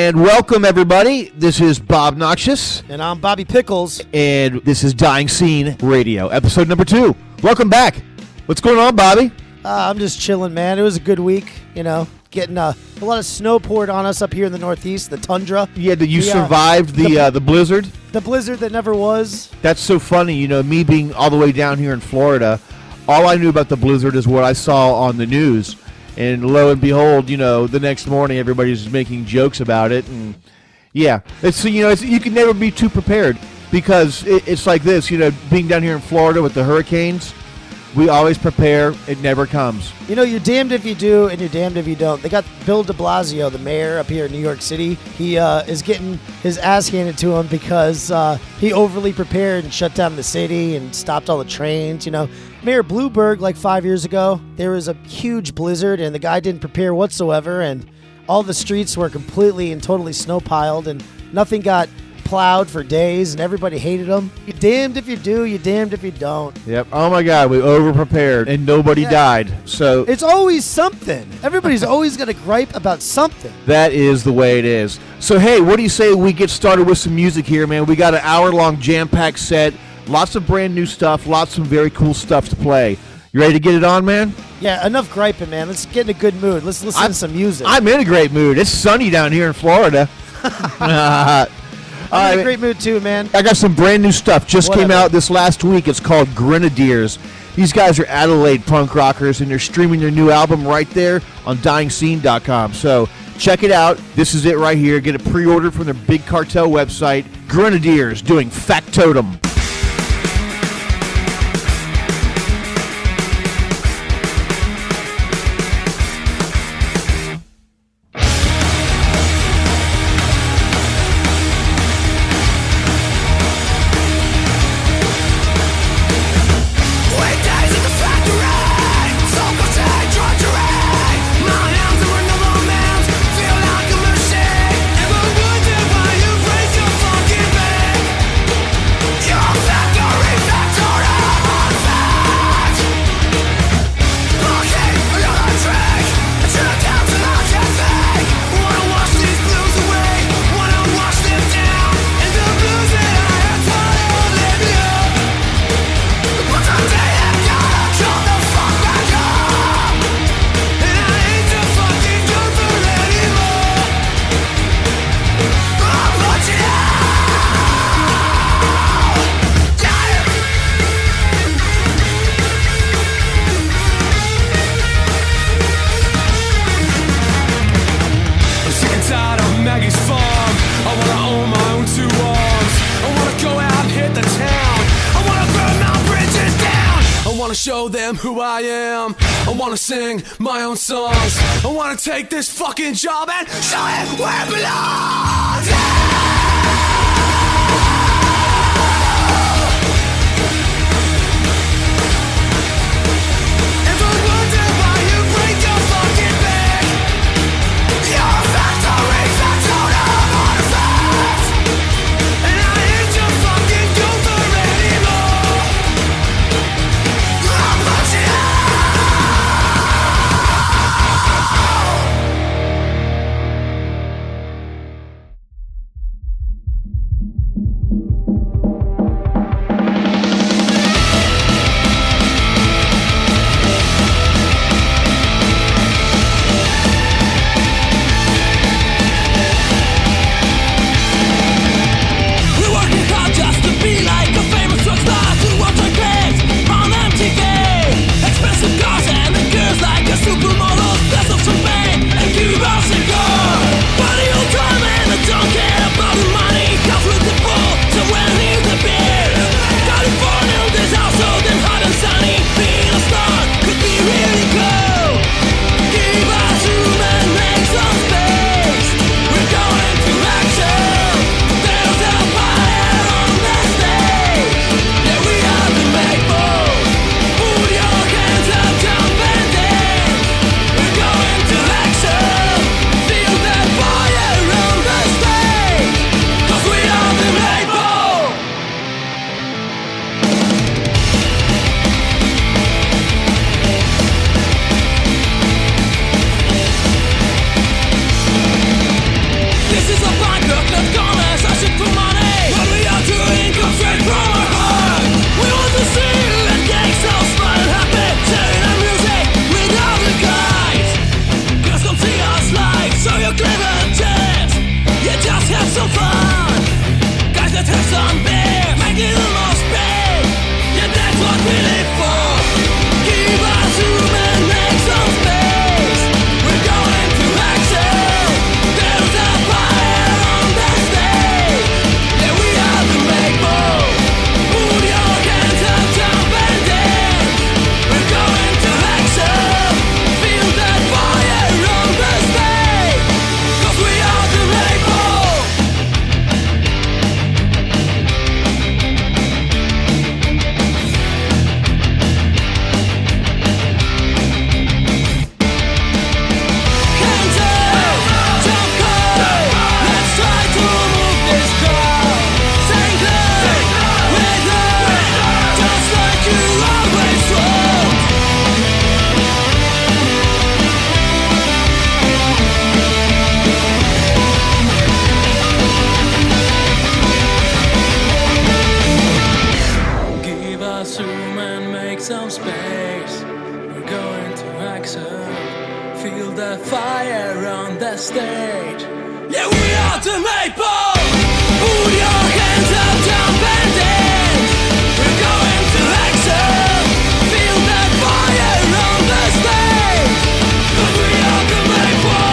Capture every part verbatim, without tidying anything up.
And welcome, everybody. This is Bob Noxious. And I'm Bobby Pickles. And this is Dying Scene Radio, episode number two. Welcome back. What's going on, Bobby? Uh, I'm just chilling, man. It was a good week, you know, getting uh, a lot of snow poured on us up here in the Northeast, the tundra. Yeah, that you the, survived the the, uh, the blizzard? The blizzard that never was. That's so funny. You know, me being all the way down here in Florida, all I knew about the blizzard is what I saw on the news. And lo and behold, you know, the next morning everybody's making jokes about it, and yeah, it's you know, it's, you can never be too prepared because it, it's like this, you know, being down here in Florida with the hurricanes, we always prepare. It never comes. You know, you're damned if you do, and you're damned if you don't. They got Bill de Blasio, the mayor up here in New York City. He uh, is getting his ass handed to him because uh, he overly prepared and shut down the city and stopped all the trains, you know. Mayor Bloomberg, like five years ago, there was a huge blizzard, and the guy didn't prepare whatsoever, and all the streets were completely and totally snow-piled, and nothing got plowed for days, and everybody hated him. You're damned if you do, you're damned if you don't. Yep. Oh, my God, we over-prepared, and nobody yeah. died. So it's always something. Everybody's always got to gripe about something. That is the way it is. So, hey, what do you say we get started with some music here, man? We got an hour-long jam-packed set. Lots of brand new stuff, lots of very cool stuff to play. You ready to get it on, man? Yeah, enough griping, man. Let's get in a good mood. Let's listen I'm, to some music. I'm in a great mood. It's sunny down here in Florida. uh, I'm in a great mood too, man. I got some brand new stuff. Just Whatever. came out this last week. It's called Grenadiers. These guys are Adelaide punk rockers, and they're streaming their new album right there on dying scene dot com. So check it out. This is it right here. Get it pre-ordered from their Big Cartel website. Grenadiers doing Factotum. Show them who I am. I wanna sing my own songs. I wanna take this fucking job and show it where it belongs. If I wonder why you break your fucking back, you're a factory, factotum artifact, and I ain't your fucking gopher anymore. stage. Yeah, we are the maple. Put your hands up, jump and dance. We're going to action. Feel that fire on the stage. 'Cause we are the maple.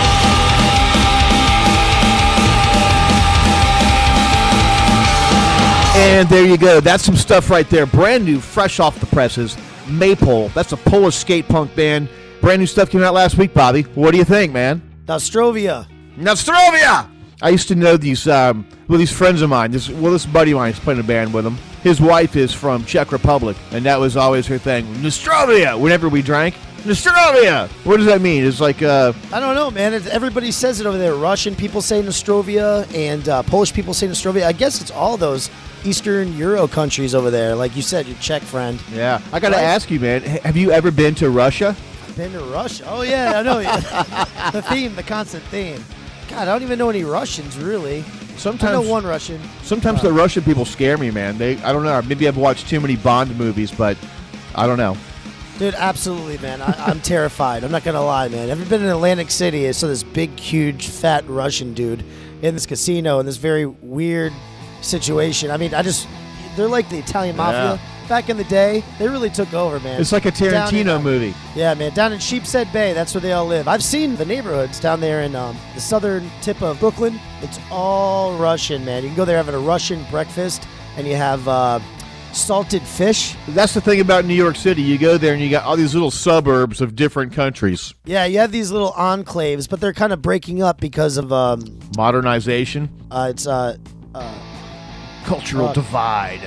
And there you go. That's some stuff right there. Brand new, fresh off the presses. Maple. That's a Polish skate punk band. Brand new stuff came out last week, Bobby. What do you think, man? Nostrovia. Nostrovia! I used to know these, um, well, these friends of mine. This, well, this buddy of mine is playing a band with him. His wife is from Czech Republic, and that was always her thing. Nostrovia! Whenever we drank. Nostrovia! What does that mean? It's like, uh... I don't know, man. It, everybody says it over there. Russian people say Nostrovia, and uh, Polish people say Nostrovia. I guess it's all those Eastern Euro countries over there. Like you said, your Czech friend. Yeah. I got to Right? ask you, man. h- Have you ever been to Russia? Been to Russia? Oh, yeah, I know. The theme, the constant theme. God, I don't even know any Russians, really. Sometimes, I know one Russian. Sometimes Uh, the Russian people scare me, man. They, I don't know. Maybe I've watched too many Bond movies, but I don't know. Dude, absolutely, man. I, I'm terrified. I'm not going to lie, man. Ever been in Atlantic City? I saw this big, huge, fat Russian dude in this casino in this very weird situation. I mean, I just, they're like the Italian mafia. Back in the day, they really took over, man. It's like a Down in, Tarantino uh, movie. Yeah, man. Down in Sheepshead Bay, that's where they all live. I've seen the neighborhoods down there in um, the southern tip of Brooklyn. It's all Russian, man. You can go there having a Russian breakfast, and you have uh, salted fish. That's the thing about New York City. You go there and you got all these little suburbs of different countries. Yeah, you have these little enclaves, but they're kind of breaking up because of um, Modernization. uh, it's uh, uh, Cultural Uh, divide.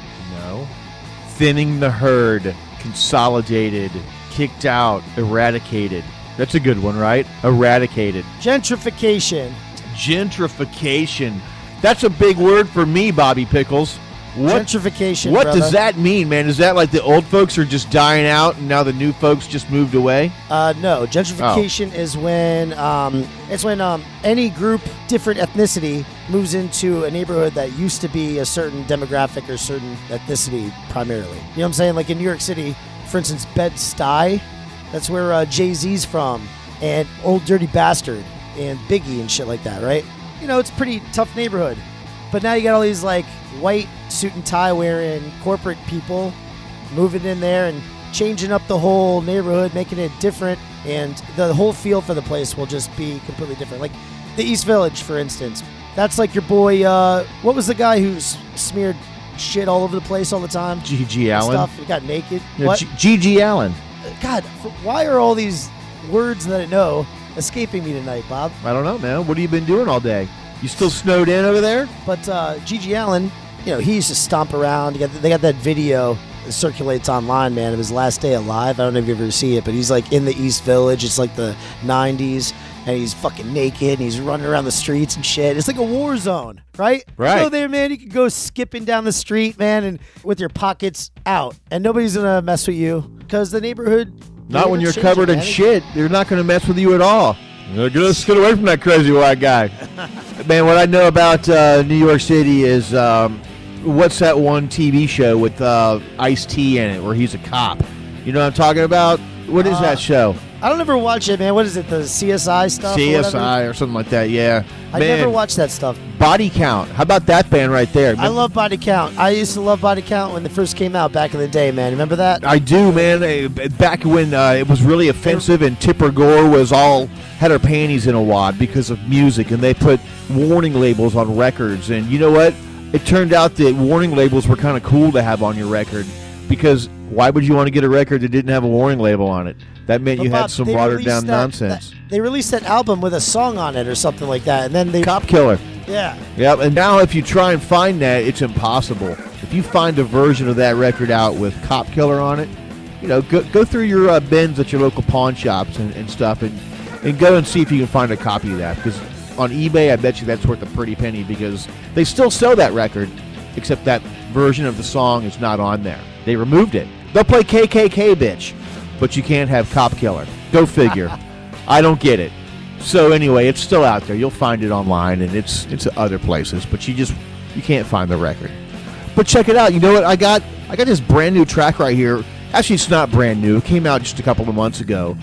No. Thinning the herd. Consolidated. Kicked out. Eradicated. That's a good one, right? Eradicated. gentrification. Gentrification. That's a big word for me, Bobby Pickles. What, Gentrification. what brother. does that mean, man? Is that like the old folks are just dying out and now the new folks just moved away? Uh, no, gentrification is when um, it's when um, any group, different ethnicity, moves into a neighborhood that used to be a certain demographic or certain ethnicity primarily. You know what I'm saying? Like in New York City, for instance, Bed-Stuy, that's where uh, Jay-Z's from, and Old Dirty Bastard, and Biggie and shit like that, right? You know, it's a pretty tough neighborhood. But now you got all these like white suit and tie wearing corporate people moving in there and changing up the whole neighborhood, making it different, and the whole feel for the place will just be completely different. Like the East Village, for instance. That's like your boy, uh, what was the guy who s- smeared shit all over the place all the time? G G Allen. Stuff. He got naked. Yeah, what? G- G.G. Allen. God, for, why are all these words that I know escaping me tonight, Bob? I don't know, man. What have you been doing all day? You still snowed in over there? But uh, G G Allen, you know, he used to stomp around. You got, they got that video that circulates online, man, of his last day alive. I don't know if you ever see it, but he's like in the East Village. It's like the nineties, and he's fucking naked, and he's running around the streets and shit. It's like a war zone, right? Right. You go there, man, you can go skipping down the street, man, and with your pockets out, and nobody's going to mess with you because the neighborhood... Not when you're changing, covered in man. shit. They're not going to mess with you at all. Like, Let's get away from that crazy white guy. Man, what I know about uh, New York City is, um, what's that one T V show with uh, Ice-T in it where he's a cop? You know what I'm talking about? What is Uh, that show? I don't ever watch it, man. What is it, the C S I stuff? or C S whatever? I or something like that, yeah. I Man, never watched that stuff. Body Count. How about that band right there? I love Body Count. I used to love Body Count when they first came out back in the day, man. Remember that? I do, man. Eh, Back when uh, it was really offensive and Tipper Gore was all had her panties in a wad because of music, and they put warning labels on records. And you know what? It turned out that warning labels were kind of cool to have on your record, because why would you want to get a record that didn't have a warning label on it? That meant But you Bob, had some they watered released down that- nonsense. that- they released that album with a song on it or something like that, and then they Cop Killer. yeah. Yep, and now if you try and find that, it's impossible. If you find a version of that record out with Cop Killer on it, you know, go, go through your uh, bins at your local pawn shops and, and stuff, and, and go and see if you can find a copy of that. Because on eBay, I bet you that's worth a pretty penny, because they still sell that record, except that version of the song is not on there. They removed it. They'll play K K K, bitch, but you can't have Cop Killer. Go figure. I don't get it. So anyway, it's still out there. You'll find it online, and it's it's other places, but you just you can't find the record. But check it out. You know what? I got I got this brand new track right here. Actually, it's not brand new. It came out just a couple of months ago.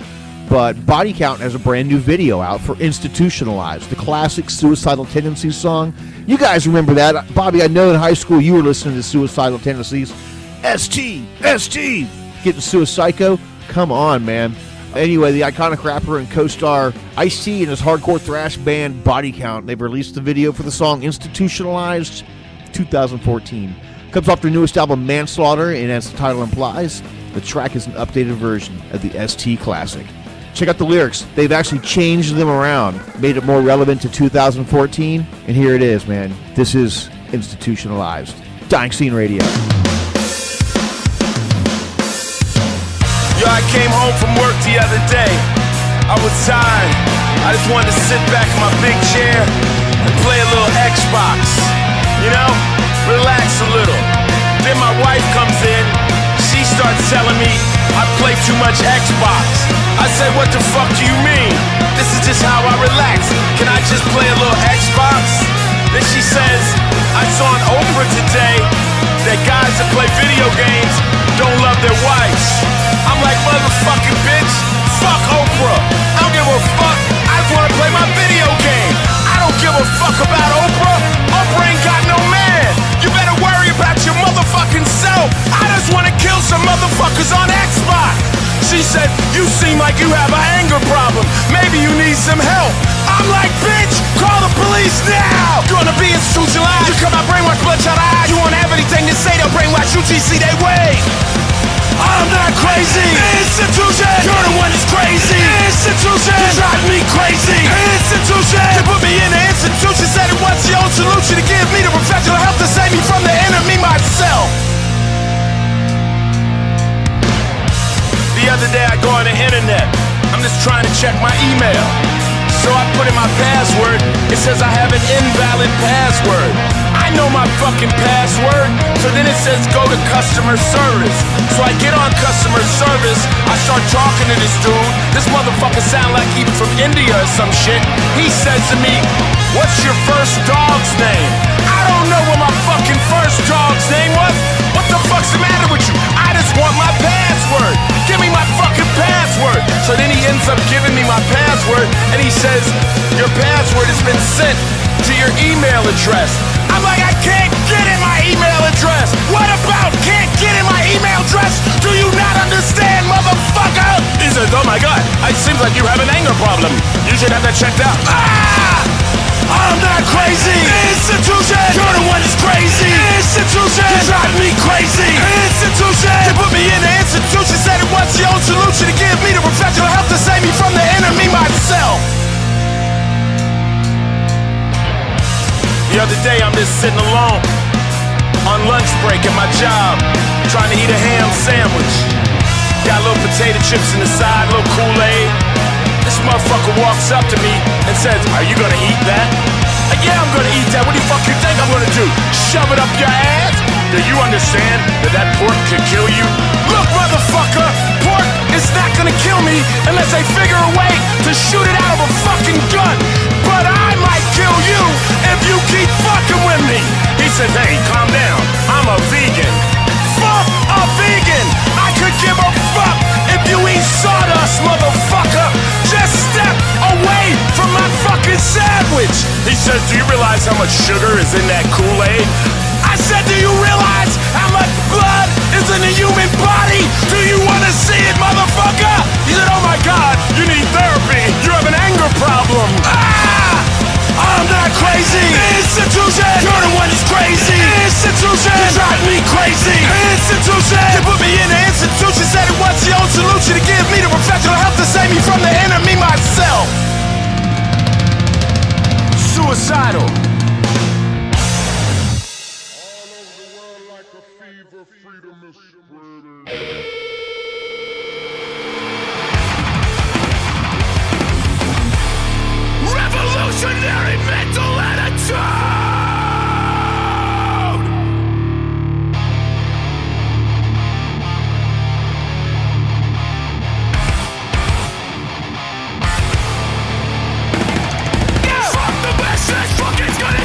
But Body Count has a brand new video out for Institutionalized, the classic Suicidal Tendencies song. You guys remember that. Bobby, I know in high school you were listening to Suicidal Tendencies. S T, S T, getting suicyco. Come on, man. Anyway, the iconic rapper and co-star Ice-T and his hardcore thrash band Body Count, they've released the video for the song Institutionalized two thousand fourteen. Comes off their newest album Manslaughter, and as the title implies, the track is an updated version of the S T classic. Check out the lyrics. They've actually changed them around, made it more relevant to two thousand fourteen, and here it is, man. This is Institutionalized. Dying Scene Radio. Yo, I came home from work the other day. I was tired. I just wanted to sit back in my big chair and play a little Xbox. You know? Relax a little. Then my wife comes in. She starts telling me I play too much Xbox. I said, what the fuck do you mean? This is just how I relax. Can I just play a little Xbox? Then she says, I saw on Oprah today that guys that play video games don't love their wives. I'm like, motherfucking bitch, fuck Oprah. I don't give a fuck. I just wanna play my video game. I don't give a fuck about Oprah. Oprah ain't got no man. You better worry about your motherfucking self. I just wanna kill some motherfuckers on Xbox. She said, you seem like you have an anger problem. Maybe you need some help. I'm like, bitch, call the police now. You wanna be institutionalized? You come out brainwash, bloodshot eyes. You won't have anything to say, they'll brainwash U T C, they wait. I'm not crazy. Institution. You're the one that's crazy. Institution. You drive me crazy. Institution. They put me in the institution. Said it was the old solution to give me the professional help to save me from the enemy myself. The other day I go on the internet. I'm just trying to check my email. So I put in my password. It says I have an invalid password. I know my fucking password. So then it says go to customer service. So I get on customer service. I start talking to this dude. This motherfucker sound like he from India or some shit. He says to me, what's your first dog's name? I don't know what my fucking first dog's name was. What the fuck's the matter with you? I just want my password. Give me my fucking password. So then he ends up giving me my password and he says, your password has been sent to your email address. I'm like, I can't get in my email address. What about can't get in my email address? Do you not understand, motherfucker? He says, oh my God, it seems like you have an anger problem. You should have that checked out. Ah! I'm not crazy. Institution. You're the one that's crazy. Institution. You drive me crazy. Institution. They put me in the institution. Said it was the old solution to give me the professional help to save me from the enemy myself. The other day I'm just sitting alone on lunch break at my job, trying to eat a ham sandwich. Got a little potato chips in the side, a little Kool-Aid. This motherfucker walks up to me and says, are you gonna eat that? Like, yeah, I'm gonna eat that. What do you fuck you think I'm gonna do? Shove it up your ass? Do you understand that that pork could kill you? Look, motherfucker, pork is not gonna kill me unless they figure a way to shoot it out of a fucking gun. But I might kill you if you keep fucking with me. He says, hey, calm down. I'm a vegan. Fuck a vegan. I could give a fuck if you eat sawdust, motherfucker. Just step away from my fucking sandwich. He says, do you realize how much sugar is in that Kool-Aid? I said, do you realize how much blood is in the human body? Do you want to see it, motherfucker? He said, oh my God, you need therapy. You have an anger problem. Ah! I'm not crazy. Institution. You're the one that's crazy. Institution. You drive me crazy. Institution. They put me in the institution. Said it was the old solution to give me the professional help to save me from the enemy myself. Suicidal. Revolutionary mental attitude! Fuck the best, this fucking's gonna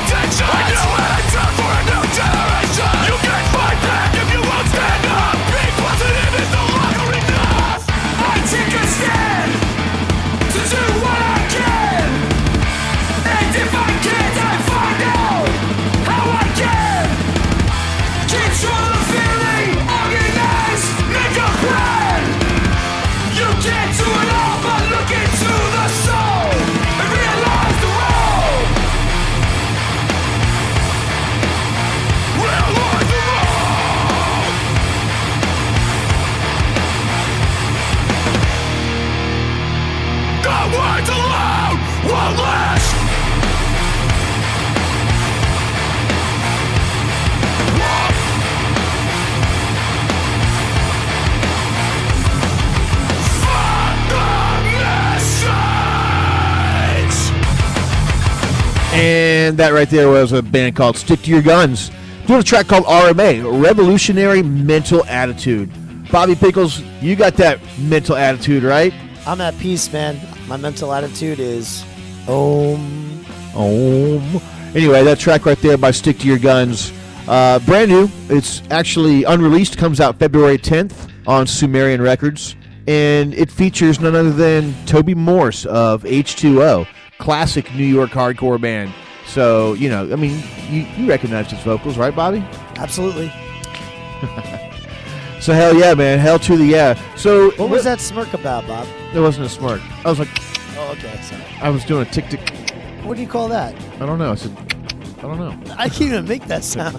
And that right there was a band called Stick to Your Guns, doing a track called R M A, Revolutionary Mental Attitude. Bobby Pickles, you got that mental attitude, right? I'm at peace, man. My mental attitude is Om. Om. Anyway, that track right there by Stick to Your Guns, uh, brand new. It's actually unreleased, comes out February tenth on Sumerian Records, and it features none other than Toby Morse of H two O, classic New York hardcore band. So, you know, I mean, you, you recognize his vocals, right, Bobby? Absolutely. So, hell yeah, man. Hell to the yeah. So, What was that smirk about, Bob? There wasn't a smirk. I was like, Oh, okay. Sorry. I was doing a tick-tick. What do you call that? I don't know. I said, I don't know. I can't even make that sound.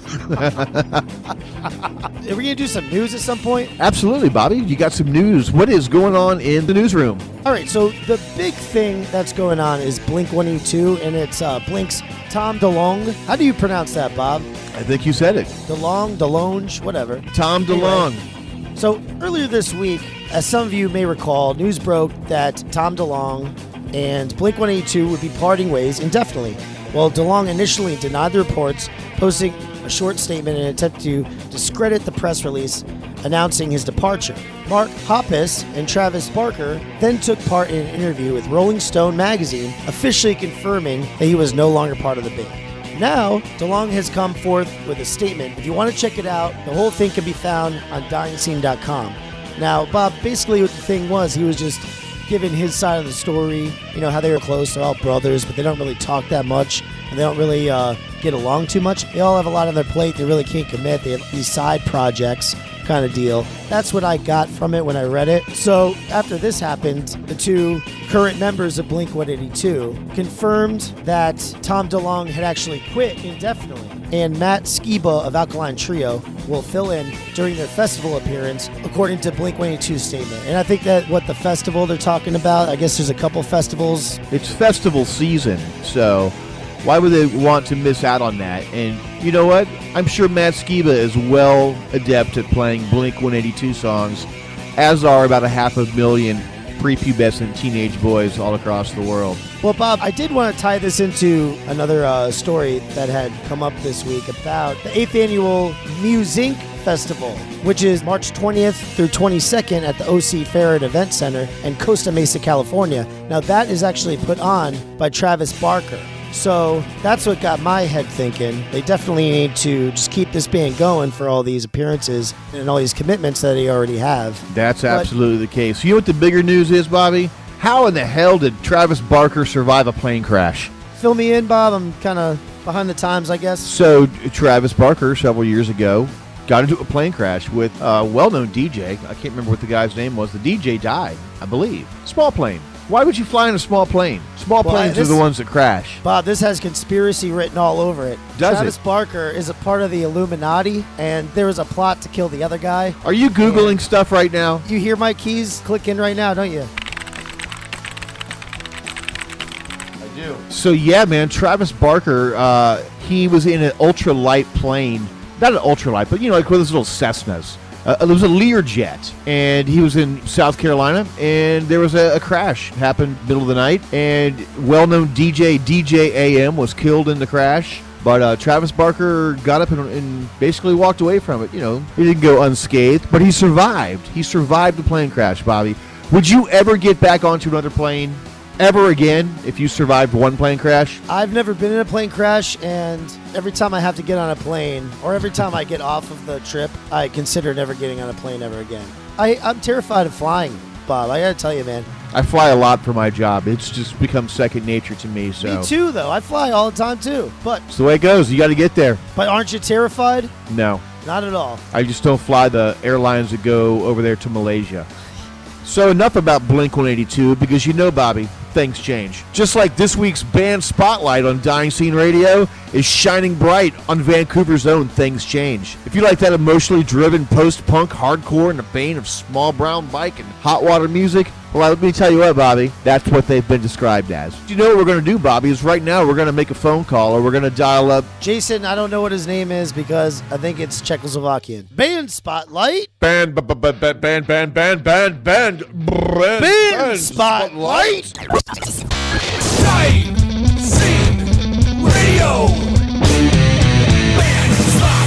Are we going to do some news at some point? Absolutely, Bobby. You got some news. What is going on in the newsroom? All right, so the big thing that's going on is Blink one eighty-two, and it's uh, Blink's Tom DeLonge. How do you pronounce that, Bob? I think you said it. DeLonge, DeLonge, whatever. Tom DeLonge. Anyway, so earlier this week, as some of you may recall, news broke that Tom DeLonge and Blink one eighty-two would be parting ways indefinitely. Well, DeLonge initially denied the reports, posting a short statement in an attempt to discredit the press release announcing his departure. Mark Hoppus and Travis Barker then took part in an interview with Rolling Stone magazine, officially confirming that he was no longer part of the band. Now, DeLonge has come forth with a statement. If you want to check it out, the whole thing can be found on dying scene dot com. Now, Bob, basically what the thing was, he was just giving his side of the story, you know, how they were close, they're all brothers, but they don't really talk that much, and they don't really uh, get along too much. They all have a lot on their plate, they really can't commit, they have these side projects kind of deal. That's what I got from it when I read it. So after this happened, the two current members of Blink one eighty-two confirmed that Tom DeLonge had actually quit indefinitely, and Matt Skiba of Alkaline Trio will fill in during their festival appearance, according to Blink one eighty-two's statement. And I think that what the festival they're talking about, I guess there's a couple festivals. It's festival season, so why would they want to miss out on that? And you know what? I'm sure Matt Skiba is well adept at playing Blink one eighty-two songs, as are about a half a million prepubescent teenage boys all across the world. Well, Bob, I did want to tie this into another uh, story that had come up this week about the eighth annual Musinc Festival, which is March twentieth through twenty-second at the O C Farrett Event Center in Costa Mesa, California. Now, that is actually put on by Travis Barker. So that's what got my head thinking. They definitely need to just keep this band going for all these appearances and all these commitments that they already have. That's But- absolutely the case. You know what the bigger news is, Bobby? How in the hell did Travis Barker survive a plane crash? Fill me in, Bob. I'm kind of behind the times, I guess. So Travis Barker, several years ago, got into a plane crash with a well-known D J. I can't remember what the guy's name was. The D J died, I believe. Small plane. Why would you fly in a small plane? Small Well, planes this- are the ones that crash. Bob, this has conspiracy written all over it. Does Travis it? Barker is a part of the Illuminati, and there was a plot to kill the other guy. Are you Googling stuff right now? You hear my keys clicking right now, don't you? I do. So yeah, man, Travis Barker, uh, he was in an ultralight plane. Not an ultralight, but you know, like one of those little Cessnas. Uh, it was a Learjet, and he was in South Carolina, and there was a, a crash happened middle of the night, and well-known D J D J A M was killed in the crash. But uh, Travis Barker got up and, and basically walked away from it. You know, he didn't go unscathed, but he survived. He survived the plane crash, Bobby. Would you ever get back onto another plane ever again if you survived one plane crash? I've never been in a plane crash, and every time I have to get on a plane, or every time I get off of the trip, I consider never getting on a plane ever again. I, I'm terrified of flying, Bob. I gotta tell you, man. I fly a lot for my job. It's just become second nature to me. So Me too, though. I fly all the time, too. But, it's the way it goes. You got to get there. but aren't you terrified? No, Not at all. I just don't fly the airlines that go over there to Malaysia. So enough about Blink one eighty-two, because you know, Bobby, things change. Just like this week's band spotlight on Dying Scene Radio is shining bright on Vancouver's own Things Change. If you like that emotionally driven post-punk hardcore in the vein of Small Brown Bike and Hot Water music, well, let me tell you what, Bobby, that's what they've been described as. You know what we're going to do, Bobby, is right now we're going to make a phone call, or we're going to dial up Jason, I don't know what his name is because I think it's Czechoslovakian. Band Spotlight. band, b- b- b- band, band, band, band, band, band, Band Spotlight. Dying Scene Radio. Yo! Band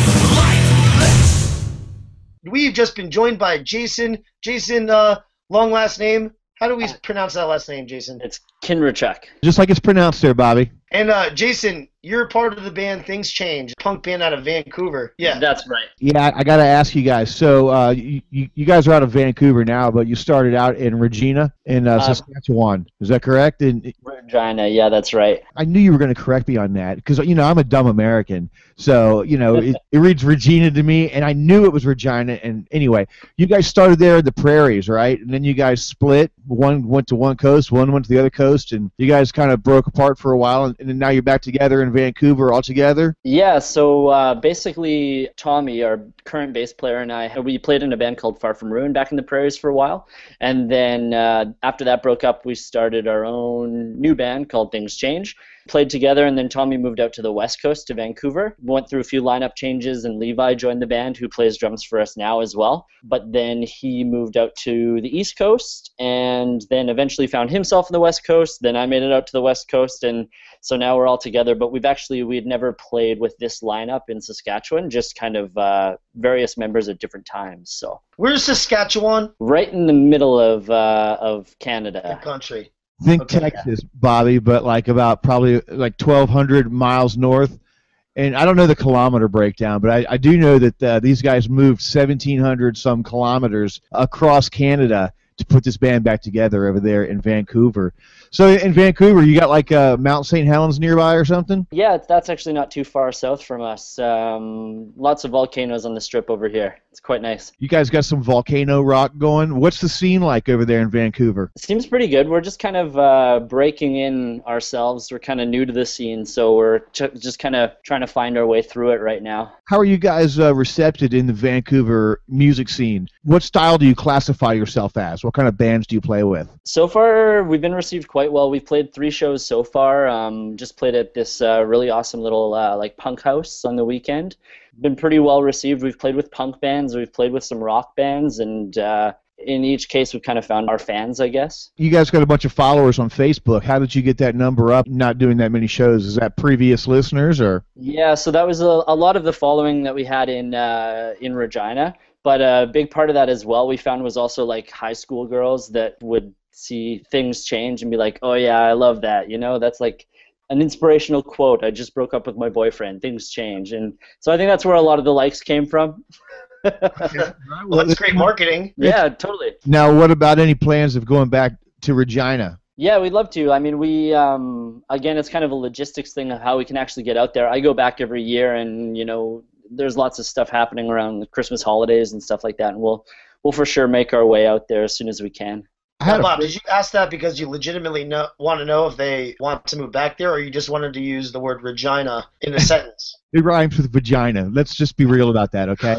spotlight. We've just been joined by Jason. Jason, uh, long last name. How do we pronounce that last name, Jason? It's Kinrachuk. Just like it's pronounced there, Bobby. And uh, Jason, you're part of the band Things Change, punk band out of Vancouver. Yeah. That's right. Yeah, I, I got to ask you guys. So uh, you, you you guys are out of Vancouver now, but you started out in Regina in uh, Uh, Saskatchewan. Is that correct? And Regina, yeah, that's right. I knew you were going to correct me on that because, you know, I'm a dumb American. So, you know, it, it reads Regina to me, and I knew it was Regina. And anyway, you guys started there in the prairies, right? And then you guys split. One went to one coast, one went to the other coast, and you guys kind of broke apart for a while, and, and then now you're back together in Vancouver all together? Yeah, so uh, basically Tommy, our current bass player, and I, we played in a band called Far From Ruin back in the prairies for a while. And then uh, after that broke up, we started our own new band called Things Change. Played together, and then Tommy moved out to the West Coast to Vancouver. Went through a few lineup changes, and Levi joined the band, who plays drums for us now as well. But then he moved out to the East Coast, and then eventually found himself on the West Coast. Then I made it out to the West Coast, and so now we're all together. But we've actually, we had never played with this lineup in Saskatchewan, just kind of uh, various members at different times. So Where's Saskatchewan? right in the middle of uh, of The Canada. country. Think Okay. Texas, Bobby, but like about probably like twelve hundred miles north. And I don't know the kilometer breakdown, but I, I do know that uh, these guys moved seventeen hundred some kilometers across Canada to put this band back together over there in Vancouver. So in Vancouver, you got like uh, Mount Saint Helens nearby or something? Yeah, that's actually not too far south from us. Um, lots of volcanoes on the strip over here. It's quite nice. You guys got some volcano rock going. What's the scene like over there in Vancouver? It seems pretty good. We're just kind of uh, breaking in ourselves. We're kind of new to the scene, so we're ch- just kind of trying to find our way through it right now. How are you guys uh, recepted in the Vancouver music scene? What style do you classify yourself as? What kind of bands do you play with? So far, we've been received quite well. We've played three shows so far. Um, just played at this uh, really awesome little uh, like punk house on the weekend. Been pretty well received. We've played with punk bands. We've played with some rock bands, and uh, in each case, we've kind of found our fans, I guess. You guys got a bunch of followers on Facebook. How did you get that number up? Not doing that many shows. Is that previous listeners or? Yeah, so that was a, a lot of the following that we had in uh, in Regina. But a big part of that as well we found was also like high school girls that would see Things Change and be like, oh yeah, I love that. You know, that's like an inspirational quote. I just broke up with my boyfriend. Things change. And so I think that's where a lot of the likes came from. Well, that's great marketing. Yeah, totally. Now, what about any plans of going back to Regina? Yeah, we'd love to. I mean, we, um, again, it's kind of a logistics thing of how we can actually get out there. I go back every year, and, you know, there's lots of stuff happening around the Christmas holidays and stuff like that, and we'll we'll for sure make our way out there as soon as we can. I had Now, a- Bob, did you ask that because you legitimately know, want to know if they want to move back there, or you just wanted to use the word Regina in a sentence? It rhymes with vagina. Let's just be real about that, okay?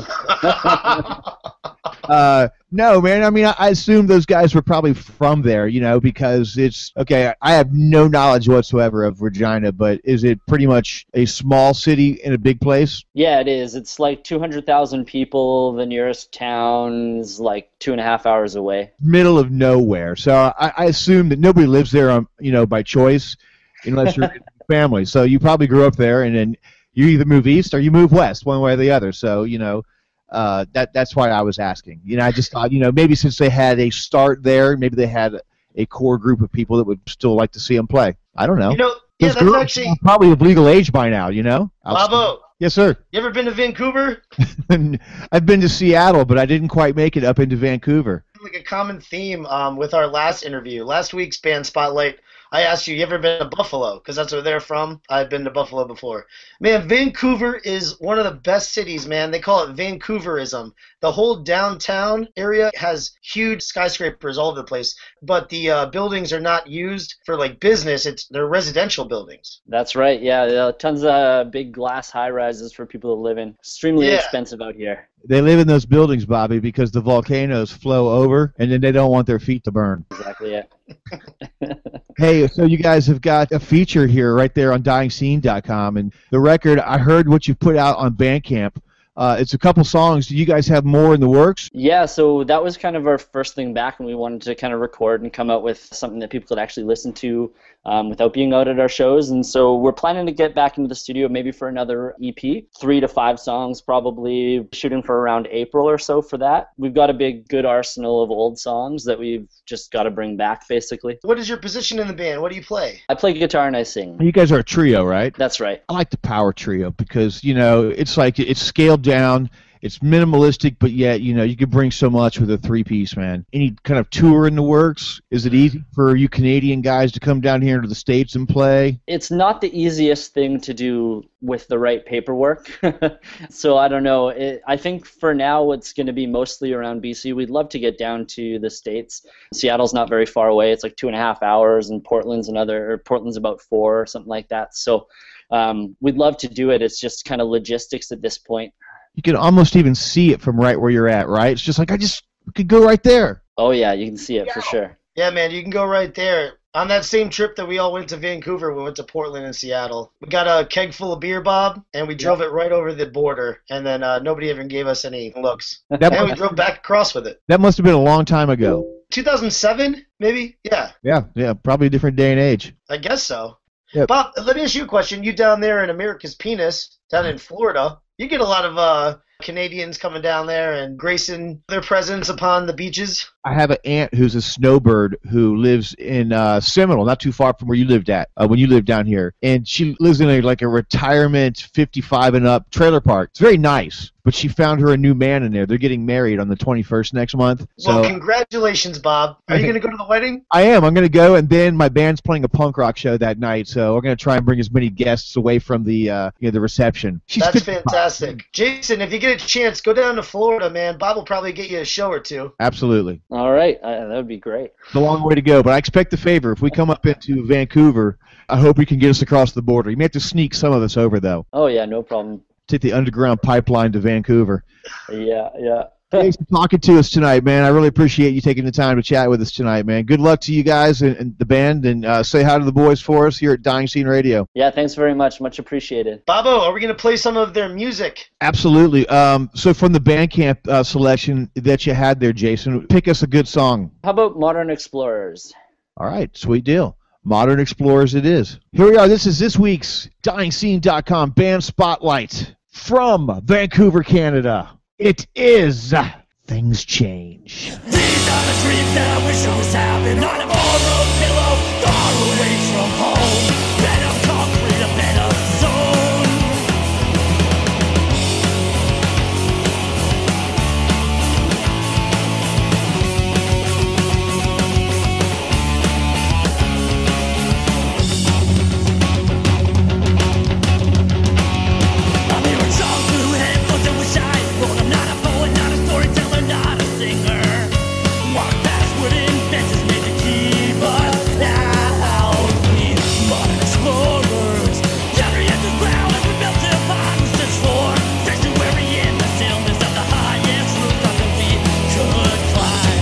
Uh, no, man. I mean, I, I assume those guys were probably from there, you know, because it's okay. I have no knowledge whatsoever of Regina, but is it pretty much a small city in a big place? Yeah, it is. It's like two hundred thousand people. The nearest town is like two and a half hours away. Middle of nowhere. So I, I assume that nobody lives there, um, you know, by choice, unless you're family. So you probably grew up there, and then you either move east or you move west, one way or the other. So you know. Uh, that that's why I was asking. You know, I just thought, you know, maybe since they had a start there, maybe they had a core group of people that would still like to see them play. I don't know. You know, yeah, Those that's girls actually. are probably of legal age by now. You know. I'll- Bobo, Yes, sir. you ever been to Vancouver? I've been to Seattle, but I didn't quite make it up into Vancouver. Like a common theme um, with our last interview, last week's band spotlight. I asked you, you ever been to Buffalo? Because that's where they're from. I've been to Buffalo before. Man, Vancouver is one of the best cities, man. They call it Vancouverism. The whole downtown area has huge skyscrapers all over the place, but the uh, buildings are not used for like business. It's they're residential buildings. That's right. Yeah, there are tons of big glass high rises for people to live in. Extremely Yeah. expensive out here. They live in those buildings, Bobby, because the volcanoes flow over, and then they don't want their feet to burn. Exactly it. Hey, so you guys have got a feature here right there on dying scene dot com, and the record, I heard what you put out on Bandcamp Uh, it's a couple songs. Do you guys have more in the works? Yeah, so that was kind of our first thing back, and we wanted to kind of record and come out with something that people could actually listen to um, without being out at our shows. And so we're planning to get back into the studio maybe for another E P, three to five songs probably, shooting for around April or so for that. We've got a big, good arsenal of old songs that we've just got to bring back, basically. What is your position in the band? What do you play? I play guitar and I sing. You guys are a trio, right? That's right. I like the power trio because, you know, it's like it's scaled down. It's minimalistic, but yet, you know, you could bring so much with a three-piece, man. Any kind of tour in the works? Is it easy for you Canadian guys to come down here to the States and play? It's not the easiest thing to do with the right paperwork. So I don't know. It, I think for now it's going to be mostly around B C. We'd love to get down to the States. Seattle's not very far away. It's like two and a half hours, and Portland's another, or Portland's about four or something like that. So um, we'd love to do it. It's just kind of logistics at this point. You can almost even see it from right where you're at, right? It's just like, I just could go right there. Oh, yeah, you can see it for sure. Yeah, man, you can go right there. On that same trip that we all went to Vancouver, we went to Portland and Seattle. We got a keg full of beer, Bob, and we drove yeah. it right over the border, and then uh, nobody even gave us any looks. That and we drove back across with it. That must have been a long time ago. two thousand seven, maybe? Yeah. Yeah, yeah, probably a different day and age. I guess so. Yep. Bob, let me ask you a question. You down there in America's Penis, down in Florida, you get a lot of uh, Canadians coming down there and gracing their presence upon the beaches. I have an aunt who's a snowbird who lives in uh, Seminole, not too far from where you lived at, uh, when you lived down here. And she lives in a, like a retirement fifty-five and up trailer park. It's very nice. But she found her a new man in there. They're getting married on the twenty-first next month. So, well, congratulations, Bob. Are you going to go to the wedding? I am. I'm going to go, and then my band's playing a punk rock show that night, so we're going to try and bring as many guests away from the uh, you know, the reception. She's That's fifty-five. Fantastic. Jason, if you get a chance, go down to Florida, man. Bob will probably get you a show or two. Absolutely. All right. Uh, that would be great. It's a long way to go, but I expect a favor. If we come up into Vancouver, I hope you can get us across the border. You may have to sneak some of us over, though. Oh, yeah, no problem. Take the underground pipeline to Vancouver. Yeah, yeah. Thanks for talking to us tonight, man. I really appreciate you taking the time to chat with us tonight, man. Good luck to you guys and, and the band, and uh, say hi to the boys for us here at Dying Scene Radio. Yeah, thanks very much. Much appreciated. Bobo, are we going to play some of their music? Absolutely. Um, so from the Bandcamp uh, selection that you had there, Jason, pick us a good song. How about Modern Explorers? All right, sweet deal. Modern Explorers it is. Here we are. This is this week's dying scene dot com Band Spotlight from Vancouver, Canada. It is Things Change. These are the dreams that I wish I was having on a borrowed pillow, far away from home. Bed of concrete, a bed of stone. I'm hearing songs through headphones and wish I wrote. I'm not a poet, not a storyteller, not a singer. Walk past wooden fences made to keep us out. We modern explorers, gathering at the ground as we built upon this floor. Sanctuary in the stillness of the highest rooftop that we could climb.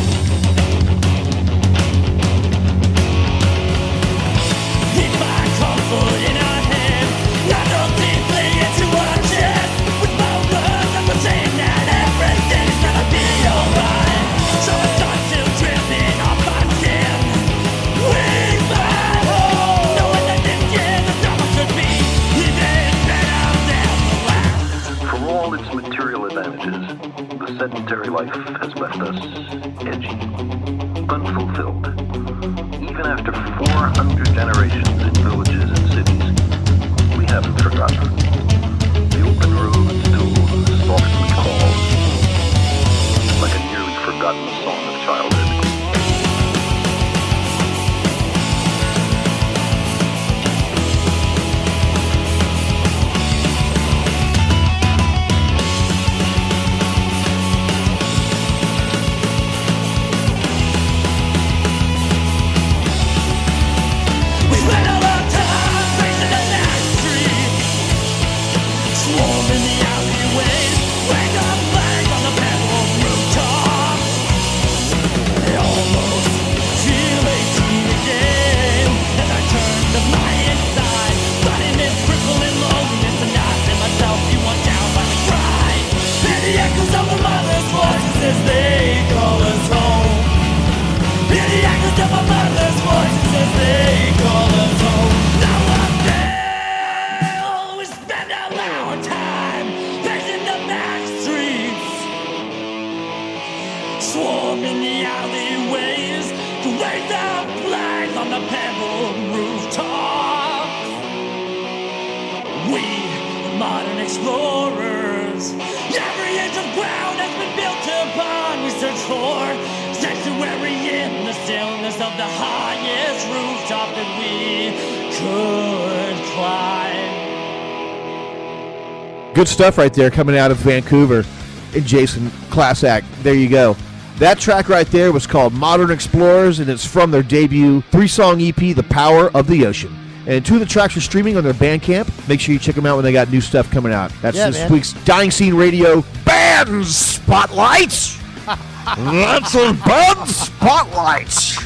We find comfort in our head, not look deeply into our chest. With both words that we're saying that everything's gonna be alright. So it's time to dripping off our skin. We find home, knowing that this year the drama could be even better than the last. For all its material advantages, the sedentary life has left us edgy, unfulfilled. Even after four hundred generations in villages and cities, we haven't forgotten. The open road still softly calls, like a nearly forgotten song of childhood. We spent a long time facing the next street. voices, they call us home. Hear the echoes of our mother's voices as they call us home. Now one day we spend all our time pacing the back streets, swarming the alleyways to wave their flags on the pebbled rooftops. We, the modern explorers, every inch of ground has been built upon. We search for sanctuary in the stillness of the highest rooftop that we could climb. Good stuff right there coming out of Vancouver. And Jason, class act. There you go. That track right there was called Modern Explorers, and it's from their debut three-song E P, The Power of the Ocean. And two of the tracks are streaming on their Bandcamp. Make sure you check them out when they got new stuff coming out. That's Yeah, this man. week's Dying Scene Radio Band Spotlights. Lots of band spotlights.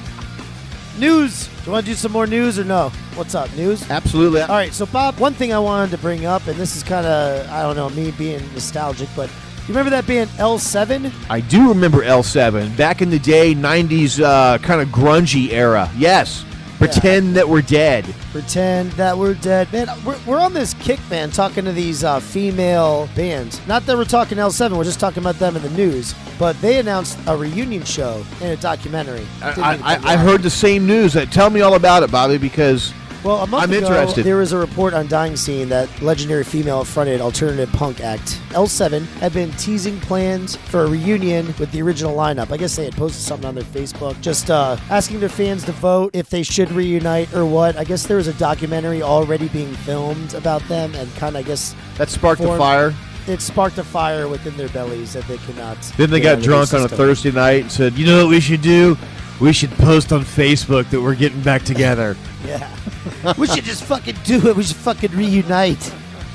News. Do you want to do some more news or no? What's up, news? Absolutely. All right, so Bob, one thing I wanted to bring up, and this is kind of, I don't know, me being nostalgic, but you remember that band L seven? I do remember L seven. Back in the day, nineties uh, kind of grungy era. Yes. Pretend that we're dead. Pretend that we're dead. Man, we're, we're on this kick, man, talking to these uh, female bands. Not that we're talking L seven, we're just talking about them in the news. But they announced a reunion show and a documentary. Didn't I, even I, come I out. heard the same news. Uh, Tell me all about it, Bobby, because Well, a month I'm ago, interested. there was a report on Dying Scene that legendary female-fronted alternative punk act L seven had been teasing plans for a reunion with the original lineup. I guess they had posted something on their Facebook, just uh, asking their fans to vote if they should reunite or what. I guess there was a documentary already being filmed about them, and kind of, I guess, that sparked the formed- fire. it sparked a fire within their bellies that they cannot. Then they get out got of drunk their on a system. Thursday night and said, you know what we should do? We should post on Facebook that we're getting back together. Yeah. We should just fucking do it. We should fucking reunite.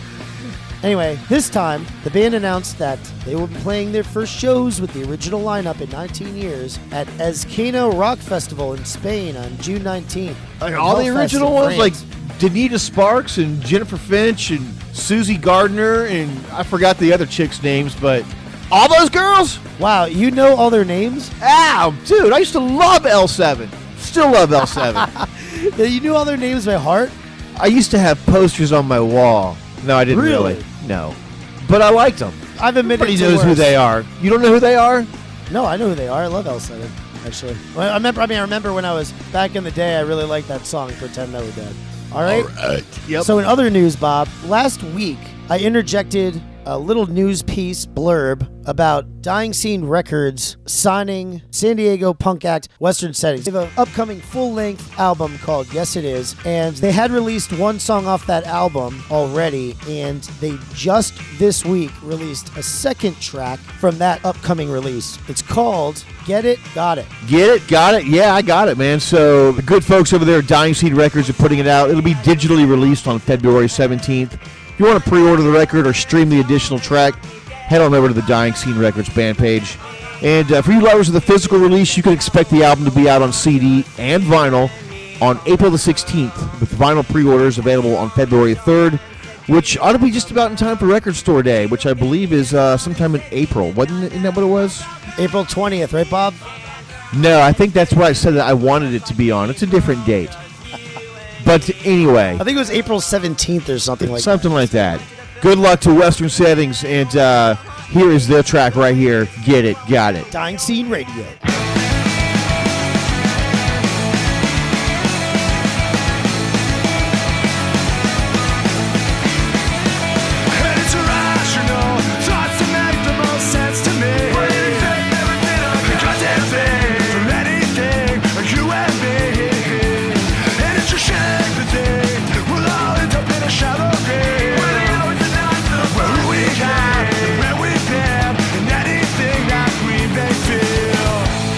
Anyway, this time, the band announced that they will be playing their first shows with the original lineup in nineteen years at Ezcano Rock Festival in Spain on June nineteenth. Like and all the Hellfest original in ones, like France. Danita Sparks and Jennifer Finch and Susie Gardner, and I forgot the other chicks' names, but all those girls? Wow, you know all their names? Ow, dude, I used to love L seven. Still love L seven. Yeah, you knew all their names by heart? I used to have posters on my wall. No, I didn't really. Really? No. But I liked them. I've admitted Everybody to knows who worse. they are. You don't know who they are? No, I know who they are. I love L seven, actually. Well, I remember. I mean, I remember when I was back in the day. I really liked that song, "Pretend That We're Dead." All right. All right. Yep. So in other news, Bob, last week I interjected a little news piece blurb about Dying Scene Records signing San Diego punk act Western Settings. They have an upcoming full-length album called Yes It Is, and they had released one song off that album already, and they just this week released a second track from that upcoming release. It's called Get It, Got It. Get it? Got it? Yeah, I got it, man. So the good folks over there at Dying Seed Records are putting it out. It'll be digitally released on February seventeenth. If you want to pre-order the record or stream the additional track, head on over to the Dying Scene Records band page. And uh, for you lovers of the physical release, you can expect the album to be out on C D and vinyl on April the sixteenth, with vinyl pre-orders available on February third, which ought to be just about in time for Record Store Day, which I believe is uh, sometime in April. Wasn't it, isn't that what it was? April twentieth, right, Bob? No, I think that's what I said that I wanted it to be on. It's a different date. But anyway, I think it was April seventeenth or something like that. something like that. Good luck to Western Settings, and uh, here is their track right here. Get it, got it. Dying Scene Radio. And it's irrational thoughts that make the most sense to me. Goddamn thing from anything, you and me. And it's a shame to think we'll all end up in a shallow grave. Where who we are, where we've been, and anything that we may feel.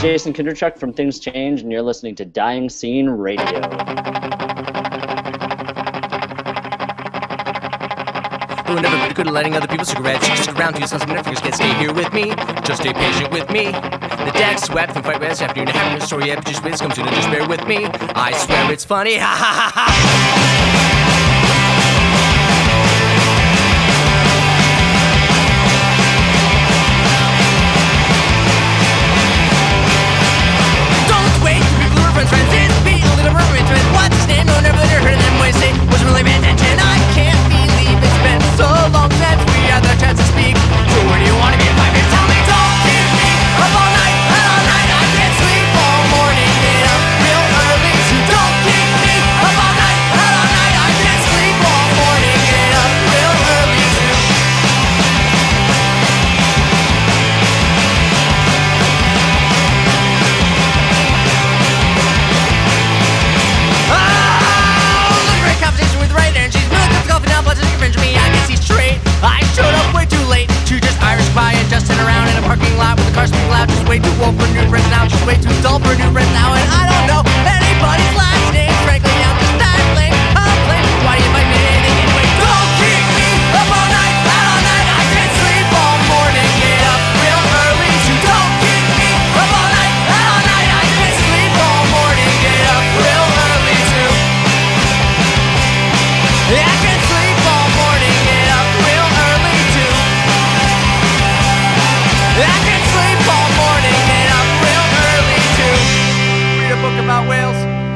Jason Kinderchuk from Things Change, and you're listening to Dying Scene Radio. Who would never be good at lighting other people's cigarettes? You stick around to yourself, some fingers can stay here with me. Just stay patient with me. The deck swept from fight this afternoon. I haven't heard a story yet, but just wait, come soon and just bear with me. I swear it's funny. Ha ha ha ha. Friends, friends, it's Pete, a little rubber friend. What's his name? No, never let her heard them ways. Say, wasn't really paying attention. I can't believe it's been so long since we had the chance to speak. So where do you want to be in five years? Tell me, don't keep me up all night and all night. I can't sleep all morning, get up real early. So don't keep me up all night and all night. I can't sleep all morning, get up real early too. I showed up way too late to just Irish pie and just sit around in a parking lot with the cars being loud. Just way too old for new friends now, just way too dull for new friends now. And I don't know anybody's last name, frankly, I'm just battling, I'm playing. Why do you invite me to anything anyway? Don't keep me up all night, out all night. I can't sleep all morning, get up real early. So don't keep me up all night, out all night. I can't sleep all morning, get up real early too. Yeah, I can't sleep all morning, get up real early too. I can sleep all morning, get up real early too. Read a book about whales.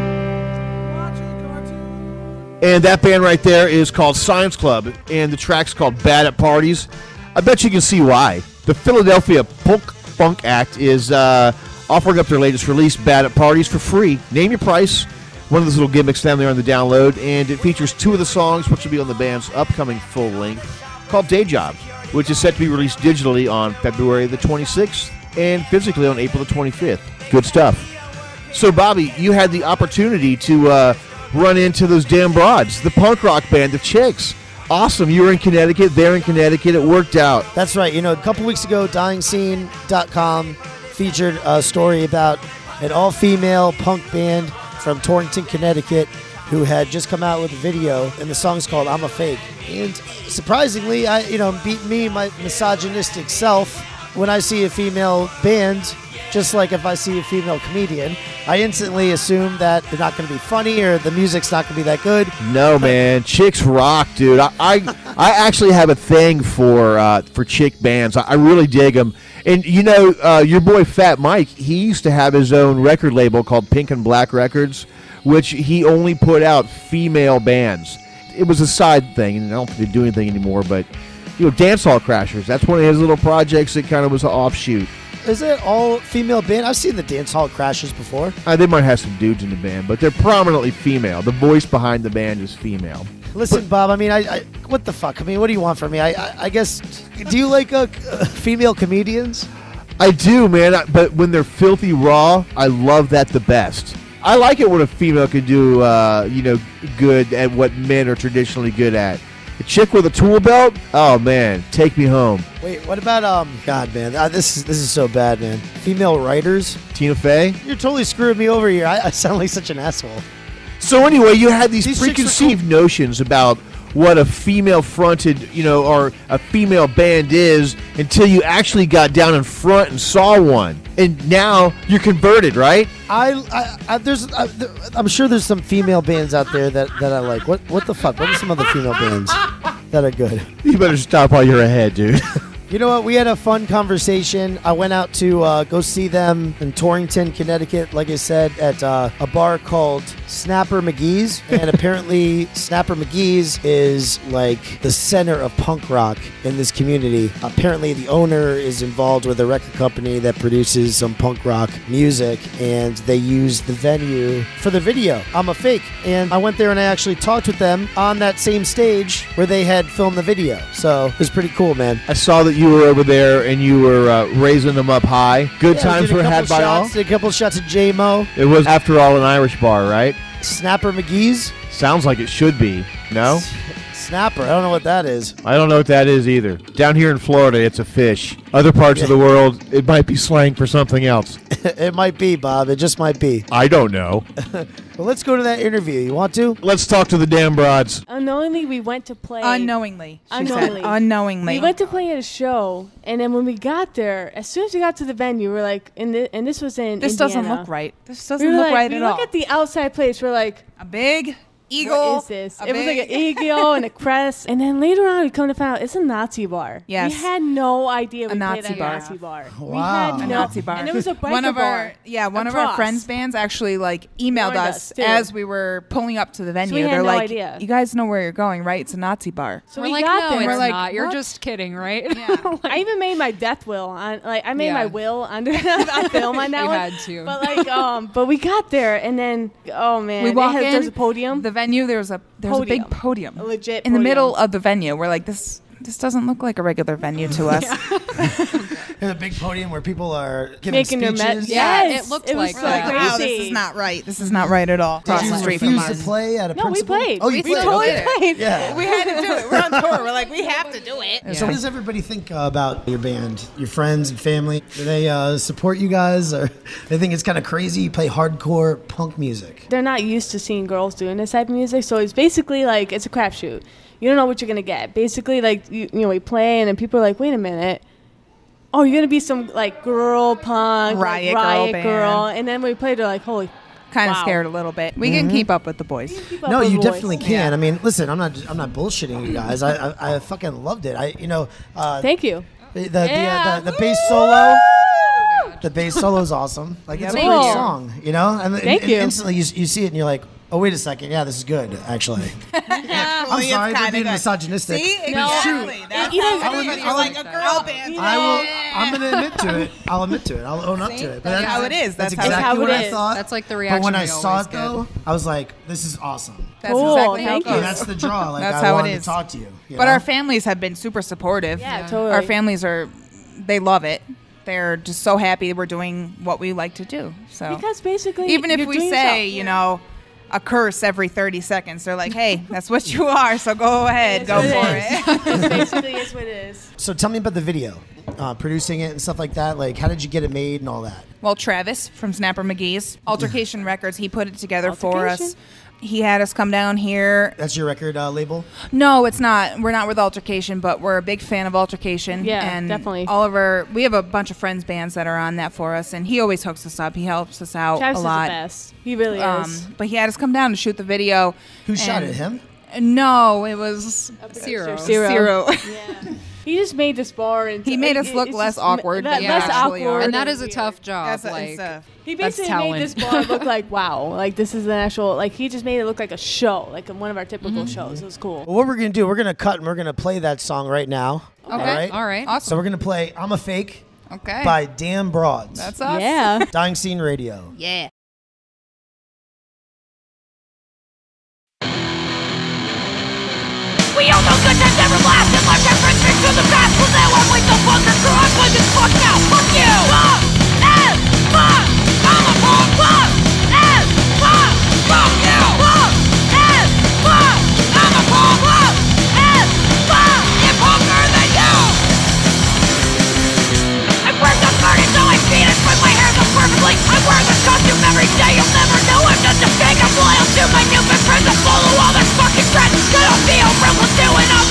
And that band right there is called Science Club, and the track's called Bad at Parties. I bet you can see why. The Philadelphia Polk Funk Act is uh, offering up their latest release, Bad at Parties, for free. Name your price. One of those little gimmicks down there on the download, and it features two of the songs, which will be on the band's upcoming full length, called Day Job, which is set to be released digitally on February the twenty-sixth and physically on April the twenty-fifth. Good stuff. So, Bobby, you had the opportunity to uh, run into those damn broads, the punk rock band, the Chicks. Awesome. You were in Connecticut, they're in Connecticut. It worked out. That's right. You know, a couple weeks ago, dying scene dot com featured a story about an all-female punk band from Torrington, Connecticut, who had just come out with a video, and the song's called I'm a Fake. And surprisingly, I, you know, beat me, my misogynistic self, when I see a female band, just like if I see a female comedian, I instantly assume that they're not going to be funny or the music's not going to be that good. No, man. Chicks rock, dude. I I, I actually have a thing for uh, for chick bands. I, I really dig them. And, you know, uh, your boy Fat Mike, he used to have his own record label called Pink and Black Records, which he only put out female bands. It was a side thing, and I don't think they do anything anymore, but, you know, Dance Hall Crashers, that's one of his little projects that kind of was an offshoot. Is it all female band? I've seen the Dance Hall Crashers before. Uh, they might have some dudes in the band, but they're prominently female. The voice behind the band is female. Listen, but, Bob, I mean, I, I what the fuck? I mean, what do you want from me? I I, I guess, do you like uh, female comedians? I do, man, I, but when they're filthy raw, I love that the best. I like it when a female can do, uh, you know, good at what men are traditionally good at. A chick with a tool belt? Oh, man, take me home. Wait, what about, um, God, man, uh, this is this is so bad, man. Female writers? Tina Fey? You're totally screwing me over here. I, I sound like such an asshole. So anyway, you had these, These preconceived cool. notions about what a female-fronted, you know, or a female band is until you actually got down in front and saw one. And now you're converted, right? I, I, I there's, I, there, I'm sure there's some female bands out there that, that I like. What, what the fuck? What are some other female bands that are good? You better stop while you're ahead, dude. You know what? We had a fun conversation. I went out to uh, go see them in Torrington, Connecticut, like I said, at uh, a bar called Snapper Magee's. And apparently Snapper Magee's is like the center of punk rock in this community. Apparently the owner is involved with a record company that produces some punk rock music, and they use the venue for the video, I'm a Fake. And I went there and I actually talked with them on that same stage where they had filmed the video. So it was pretty cool, man. I saw that you were over there and you were uh, raising them up high. Good Yeah, times did a were couple had by all. shots, did a couple shots of J-Mo. It was, after all, an Irish bar, right? Snapper Magee's? Sounds like it should be. No? Snapper, I don't know what that is. I don't know what that is either. Down here in Florida, it's a fish. Other parts of the world, it might be slang for something else. It might be, Bob. It just might be. I don't know. Well, let's go to that interview. You want to? Let's talk to the damn broads. Unknowingly, we went to play. Unknowingly. She Unknowingly. Said. Unknowingly. We went to play at a show, and then when we got there, as soon as we got to the venue, we were like, and, th- and this was in This Indiana. doesn't look right. This doesn't we were look like, right we at look all. at the outside place, we're like, a big eagle. what is this? A It was like big- an eagle and a crest, and then later on, we come to find out it's a Nazi bar. Yes. We had no idea we A played Nazi at bar. a Nazi bar. We Wow. had A no, Nazi bar. and it was a biker one of bar our yeah one of our across. friends bands actually like emailed Warned us, us, too. as we were pulling up to the venue. we had They're no like, idea. you guys know where you're going, right? It's a Nazi bar. So we're we like, got no, there. it's We're like, not. You're what? just kidding, right? Yeah. I even made my death will on, like I made Yeah. my will under a film on that You one. had to. But like, um, but we got there, and then oh man, we they walk had, in. There's a podium, The venue. There's a there's a big Podium. podium. a legit in the podium. middle of the venue. We're like, this this doesn't look like a regular venue to us. There's a big podium where people are giving Making their speeches. met. Yeah, Yes, it looked it was like so that. crazy. Wow, this is not right. This is not right at all. Did Across you the street from refuse us. to play at a No, we principal? played. Oh, you we played. totally Okay. played. Yeah. We had to do it. We're on tour. We're like, we have to do it. So what does everybody think uh, about your band, your friends and family? Do they uh, support you guys, or they think it's kind of crazy you play hardcore punk music? They're not used to seeing girls doing this type of music, so it's basically like it's a crapshoot. You don't know what you're gonna get. Basically, like you, you know, we play, and then people are like, "Wait a minute, oh, you're gonna be some like girl punk, like, Riot girl riot band. girl," and then we played, they're like, "Holy." Kind of Wow. scared a little bit. We can keep up with the boys. Keep up No, with you the definitely voice. can. I mean, listen, I'm not, I'm not bullshitting you guys. I, I, I fucking loved it. I, you know, uh, Thank you. the, the, Yeah. the, the, the bass solo. The bass solo is awesome. Like it's a Thank great you. song, you know. And, Thank and you. instantly you, you see it and you're like, oh wait a second, yeah, this is good actually. I'm it's sorry for kinda being good. misogynistic. See, but exactly. shoot, That's You know, how I would- everybody's I would- like a girl band. I will. I'm gonna admit to it. I'll admit to it. I'll own up See? to it. That's how it is. That's, That's how- exactly That's how what it I is. thought. That's like the But reaction when I we saw always it though, I was like, this is awesome. That's Cool, exactly how it thank goes. you. And that's the draw. Like That's I how it wanted is. to talk to you. you But know? our families have been super supportive. Yeah, totally. Our families are, they love it. They're just so happy we're doing what we like to do. So Because basically, even if you're we doing say, yourself. you know, a curse every thirty seconds, they're like, hey, that's what you are. So go ahead, go That's for what it. It's basically is what it is. So tell me about the video, uh, producing it and stuff like that. Like, how did you get it made and all that? Well, Travis from Snapper Magee's Altercation Records, he put it together for us. Altercation? He had us come down here. That's your record uh, label. No, it's not. We're not with Altercation, but we're a big fan of Altercation. Yeah, and definitely. All of our, we have a bunch of friends bands that are on that for us, and he always hooks us up. He helps us out Travis a is lot. the best. He really Um, is. but he had us come down to shoot the video. Who shot and- it? Him? No, it was Zero. Zero. Zero. Yeah. He just made this bar and He made us look less awkward le- than we less actually are. awkward, And that is a weird. tough job. That's a- like, it's a- He That's basically made talent. this bar look like wow, like this is an actual like he just made it look like a show, like one of our typical Mm-hmm. shows. It was cool. Well, what we're gonna do? We're gonna cut and we're gonna play that song right now. okay, All right. all right. Awesome. So we're gonna play "I'm a Fake" Okay. by Damn Broads. That's us. Yeah. Dying Scene Radio. Yeah. We all know good times never last and life has been to the past. Well, now I'm like the bunker crew. I'm like this fuck now. Fuck you. Fuck. And fuck. I'm a fuck. Fuck. And fuck. Fuck you. Fuck. And fuck. I'm a fuck. Fuck. And fuck. I'm funker than you. I wear the garden so I feed it with my hair so perfectly. I wear this costume every day. You'll never know I'm just a fake. I'm loyal to my new best friends. I follow all their fucking friends. I don't feel real doing all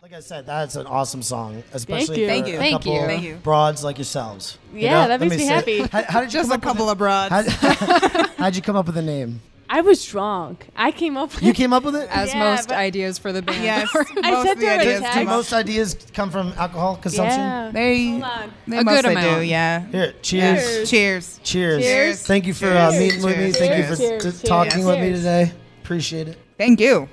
Like I said, that's an awesome song, especially you. for Thank you. a Thank couple you. Thank you. broads like yourselves. You Yeah, know? that Let makes me say happy. it. How, how did you Just come a up couple with of broads. How, how'd you come up with the name? I was drunk. I came up with You came up with it? As Yeah, most but- ideas for the band. Yes. are. I most said of the to her, ideas "Okay." Do come up. most ideas come from alcohol consumption? Yeah. They, Hold on. they A good mostly do, amount. yeah. Here, cheers. Cheers. Cheers. Cheers. Cheers. Thank you for uh, Cheers. meeting with me. Cheers. Thank you for Cheers. t- Cheers. talking with me Cheers. today. Appreciate it. Thank you.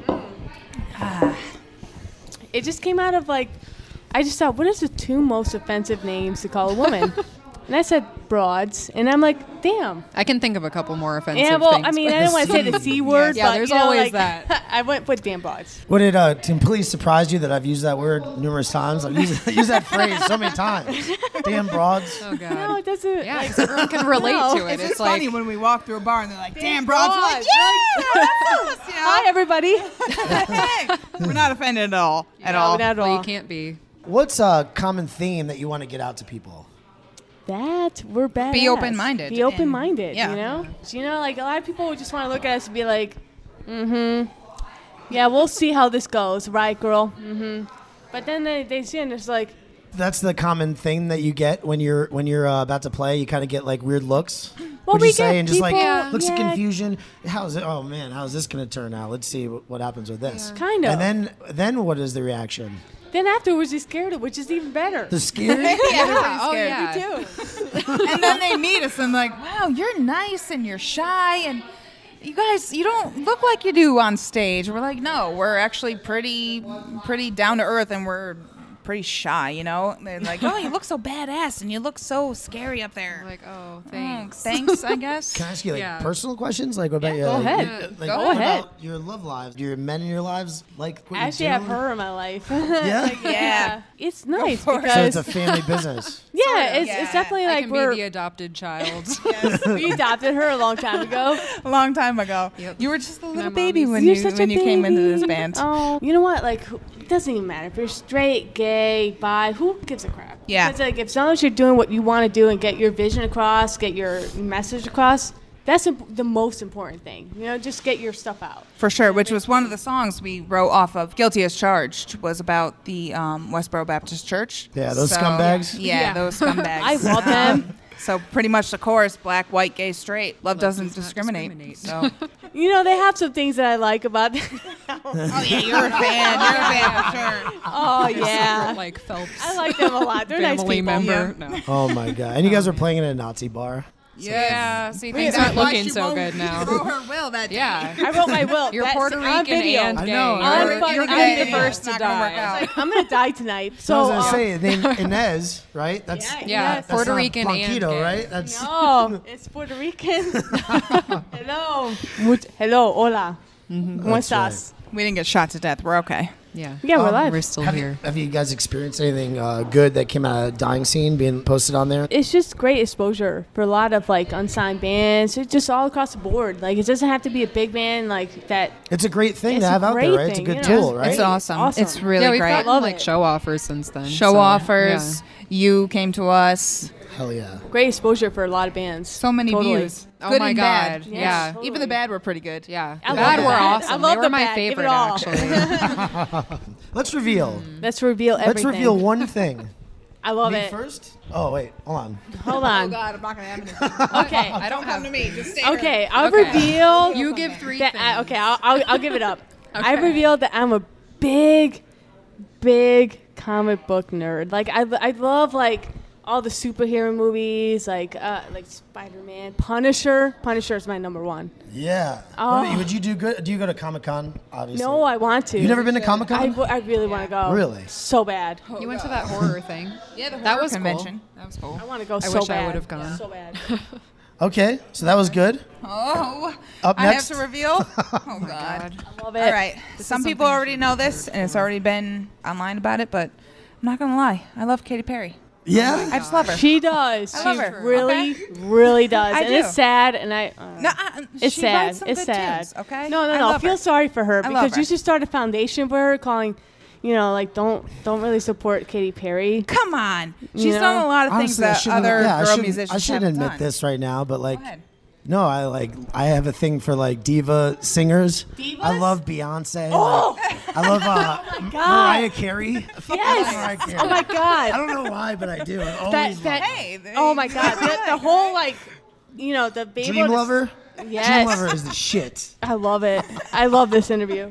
It just came out of like, I just thought, what is the two most offensive names to call a woman? And I said broads, and I'm like, damn. I can think of a couple more offensive Yeah, well, things. I mean, but- I don't want to say the C word, Yeah, but there's you know, always like, that. I went with damn broads. Would it uh, completely surprise you that I've used that word numerous times? I've used, used that phrase so many times. Damn broads. Oh, God. No, it doesn't. Yeah, like, 'cause everyone can relate No. to it. It's, It's, just like, funny when we walk through a bar and they're like, damn, Damn broads. We're like, broads. yeah, that's us, you know? Hi, everybody. Hey, we're not offended at all. At No, all. not at well, all. you can't be. What's a common theme that you want to get out to people? That we're bad. Be open-minded Be open-minded. and- yeah. You know. So, you know, like a lot of people would just want to look at us and be like, mm-hmm. Yeah, we'll see how this goes, right, girl? Mm-hmm. But then they they see and it's like, That's the common thing that you get when you're when you're uh, about to play. You kind of get like weird looks. Well, would we you say, get and just like people- Yeah. looks of yeah. confusion. How's it? Oh man, how's this going to turn out? Let's see what, what happens with this. kind of. And then then what is the reaction? Then afterwards, he's scared of, which is even better. The scary. Yeah, Oh, scared. yeah. too. And then they meet us and like, wow, you're nice and you're shy and you guys, you don't look like you do on stage. We're like, no, we're actually pretty, pretty down to earth and we're pretty shy, you know? They're like, oh, you look so badass and you look so scary up there. Like, oh, Oh, thanks. thanks, I guess. Can I ask you like Yeah. personal questions? Like what about your go like, ahead. your- like, Go what ahead. about your love lives? Do your men in your lives like what I you actually do? have her in my life. Yeah. Yeah. It's nice for it. because So it's a family business. yeah, it's, Yeah. it's definitely I like can we're be the adopted child. we adopted her a long time ago. A long time ago. Yep. You were just a little My baby mommy's- when You're you such when a you came into this baby. band. Oh, you know what? Like, who- it doesn't even matter if you're straight, gay, bi. Who gives a crap? Yeah. Because like, if as long as you're doing what you want to do and get your vision across, get your message across, that's imp- the most important thing. You know, just get your stuff out. For sure, which was one of the songs we wrote off of Guilty as Charged, was about the um, Westborough Baptist Church. Yeah, those scumbags? Yeah, Yeah. those scumbags. I love them. So pretty much the chorus, black, white, gay, straight. Love, doesn't does not discriminate. discriminate. So. You know, they have some things that I like about them. Oh yeah, you're a fan. You're a fan for sure. Oh, yeah. Like Phelps. I like them a lot. They're nice family people. member. No. Oh my god! And you guys were playing in a Nazi bar. Yeah, see, things That's aren't why looking she so wrote- good she now. wrote her will that day. Yeah. I wrote my will. You're That's Puerto on Rican video. and I gay. know. I'm, You're- fucking- you're I'm gay. the first It's to not gonna work die. out. Like, I'm gonna die tonight. So So I was gonna uh, say, name Inez, right? That's Yeah, Yeah, Yes. Puerto that's not Rican and Blanquito, gay. right? That's no, it's Puerto Rican. Hello. Much- Hello. Hola. ¿Cómo That's estás? We didn't get shot to death. We're okay. Yeah. Yeah, we're Um, live. We're still have here. you, have you guys experienced anything uh, good that came out of Dying Scene being posted on there? It's just great exposure for a lot of like unsigned bands. It's just all across the board. Like it doesn't have to be a big band like that. It's a great thing It's to a have out there, great right? It's a thing, good you know. tool, right? It's awesome. Awesome. It's really yeah, we've great. gotten Love like it. show offers since then. Show so, offers. You came to us. Hell yeah. Great exposure for a lot of bands. So many Totally. views. Oh Good my and God. bad. Yeah. Yeah. Even Totally. the bad were pretty good. Yeah. I The love bad the were bad. awesome. I love they were the my bad. Give it favorite, all. actually. Let's reveal. Let's reveal everything. Let's reveal one thing. I love Me it. first? Oh wait, hold on. Hold on. God, I'm not gonna have anything. Okay. I don't have. to me. Just stay Okay. I'll Okay. reveal. You give three that things. I, okay. I'll, I'll I'll give it up. I Okay. revealed that I'm a big, big comic book nerd. Like I I love like all the superhero movies, like uh, like Spider-Man, Punisher. Punisher is my number one. Yeah. Oh. What- Would you do good? Do you go to Comic Con? Obviously. No, I want to. You never been to Comic I, Con? w- I really want to go. Really? So bad. You went to that horror thing. Yeah, the That horror was cool. convention. That was cool. I want to go I so wish I bad. would've gone. So bad. Okay, so that was good. Oh, Up I next. have to reveal. Oh God. I love it. All right. This Some is people something you already should know look this, and it's already been online about it. But I'm not gonna lie. I love Katy Perry. Yeah. I just love her. She does. I love she her. really, Okay. really does. I and do. it's sad, and I. Uh, No, I, it's she sad. writes some It's good sad. tunes, okay. No, no, I no. love Feel her. sorry for her I love because her. you should start a foundation for her, calling, you know, like don't don't really support Katy Perry. Come on. She's You know? done a lot of things Honestly, I that shouldn't- other yeah, I girl shouldn't- musicians I shouldn't haven't admit done. this right now, but like, Go ahead. No, I like. I have a thing for like diva singers. Divas? I love Beyonce. Oh! Like, I love uh, Oh my God. Mariah Carey. I fucking love Yes. Mariah Carey. Oh my God. I don't know why, but I do. I That, always that, love Hey, there oh you my go. God. The, the whole like, you know, the baby. Dream Lover. Yes. Dream Lover is the shit. I love it. I love this interview.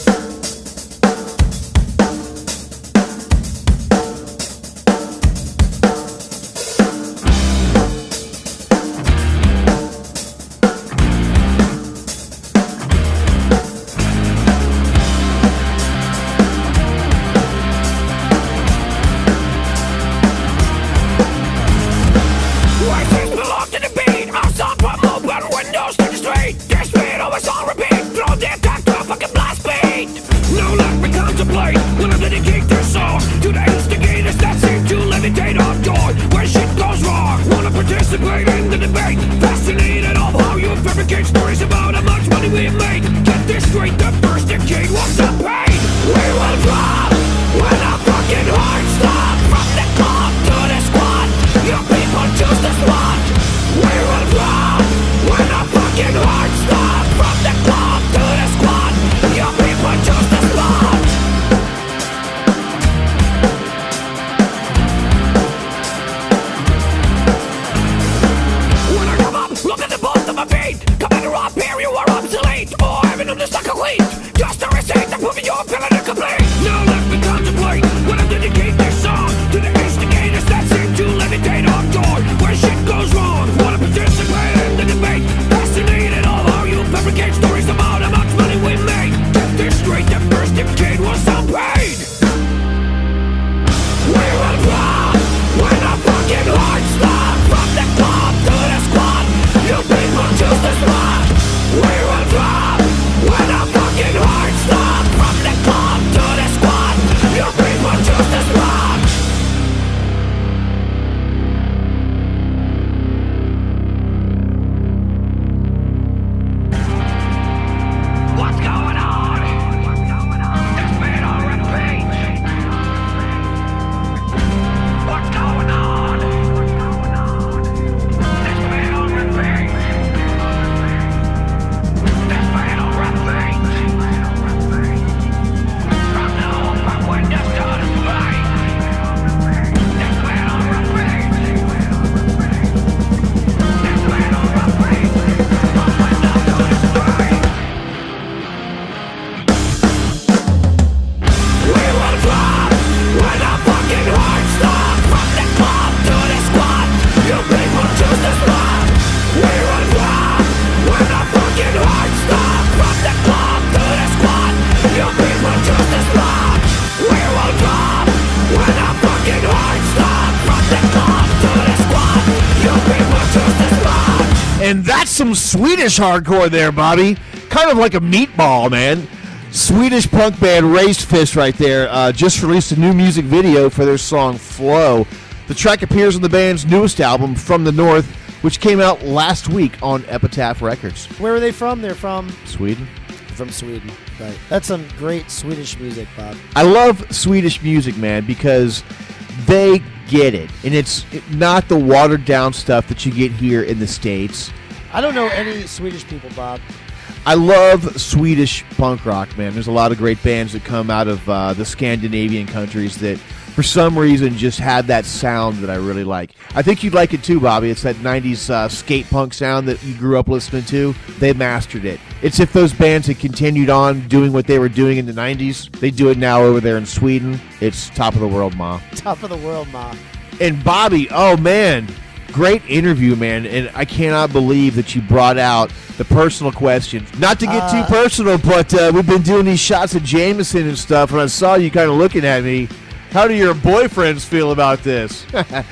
And that's some Swedish hardcore there, Bobby. Kind of like a meatball, man. Swedish punk band Raised Fist right there uh, just released a new music video for their song Flow. The track appears on the band's newest album, From the North, which came out last week on Epitaph Records. Where are they from? They're from Sweden. From Sweden. Right. That's some great Swedish music, Bob. I love Swedish music, man, because they get it. And it's not the watered-down stuff that you get here in the States. I don't know any Swedish people, Bob. I love Swedish punk rock, man. There's a lot of great bands that come out of uh, the Scandinavian countries that, for some reason, just have that sound that I really like. I think you'd like it too, Bobby. It's that nineties uh, skate punk sound that you grew up listening to. They mastered it. It's if those bands had continued on doing what they were doing in the nineties, they do it now over there in Sweden. It's top of the world, ma. Top of the world, ma. And Bobby, oh man, great interview, man. And I cannot believe that you brought out the personal questions. Not to get Uh, too personal, but uh, we've been doing these shots of Jameson and stuff, and I saw you kind of looking at me. How do your boyfriends feel about this?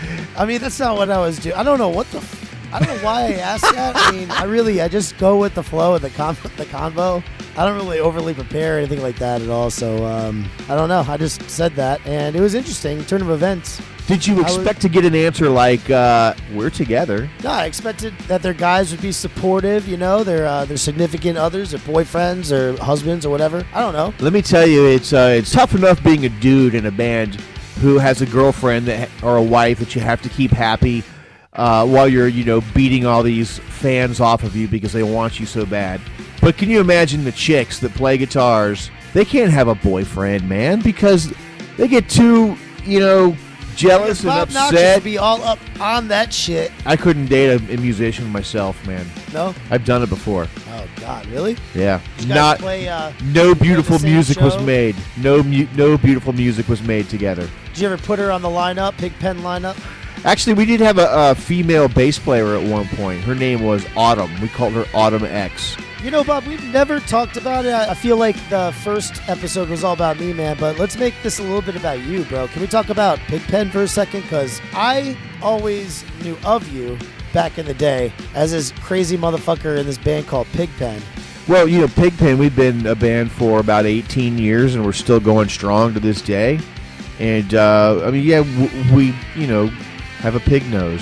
I mean, that's not what I was doing. I don't know what the. F- I don't know why I asked that. I mean, I really, I just go with the flow of the con- the convo. I don't really overly prepare or anything like that at all. So um, I don't know. I just said that, and it was interesting. Turn of events. Did you I was- expect to get an answer like, uh, we're together? No, I expected that their guys would be supportive. You know, their uh, their significant others, their boyfriends, or husbands, or whatever. I don't know. Let me tell you, it's uh, it's tough enough being a dude in a band who has a girlfriend that, or a wife that you have to keep happy. uh, while you're, you know, beating all these fans off of you because they want you so bad. But can you imagine the chicks that play guitars? They can't have a boyfriend, man, because they get too, you know, jealous and Bob Noxious upset. would be all up on that shit. I couldn't date a, a musician myself, man. No? I've done it before. Oh, God, really? Yeah. You guys Not play, uh, no beautiful the same music was show? made. No mu- no beautiful music was made together. Did you ever put her on the lineup, Pigpen lineup? Actually, we did have a, a female bass player at one point. Her name was Autumn. We called her Autumn X. You know, Bob, we've never talked about it. I I feel like the first episode was all about me, man, but let's make this a little bit about you, bro. Can we talk about Pigpen for a second? Because I always knew of you back in the day as this crazy motherfucker in this band called Pigpen. Well, you know, Pigpen, we've been a band for about eighteen years, and we're still going strong to this day. And, uh, I mean, yeah, w- we, you know, have a pig nose.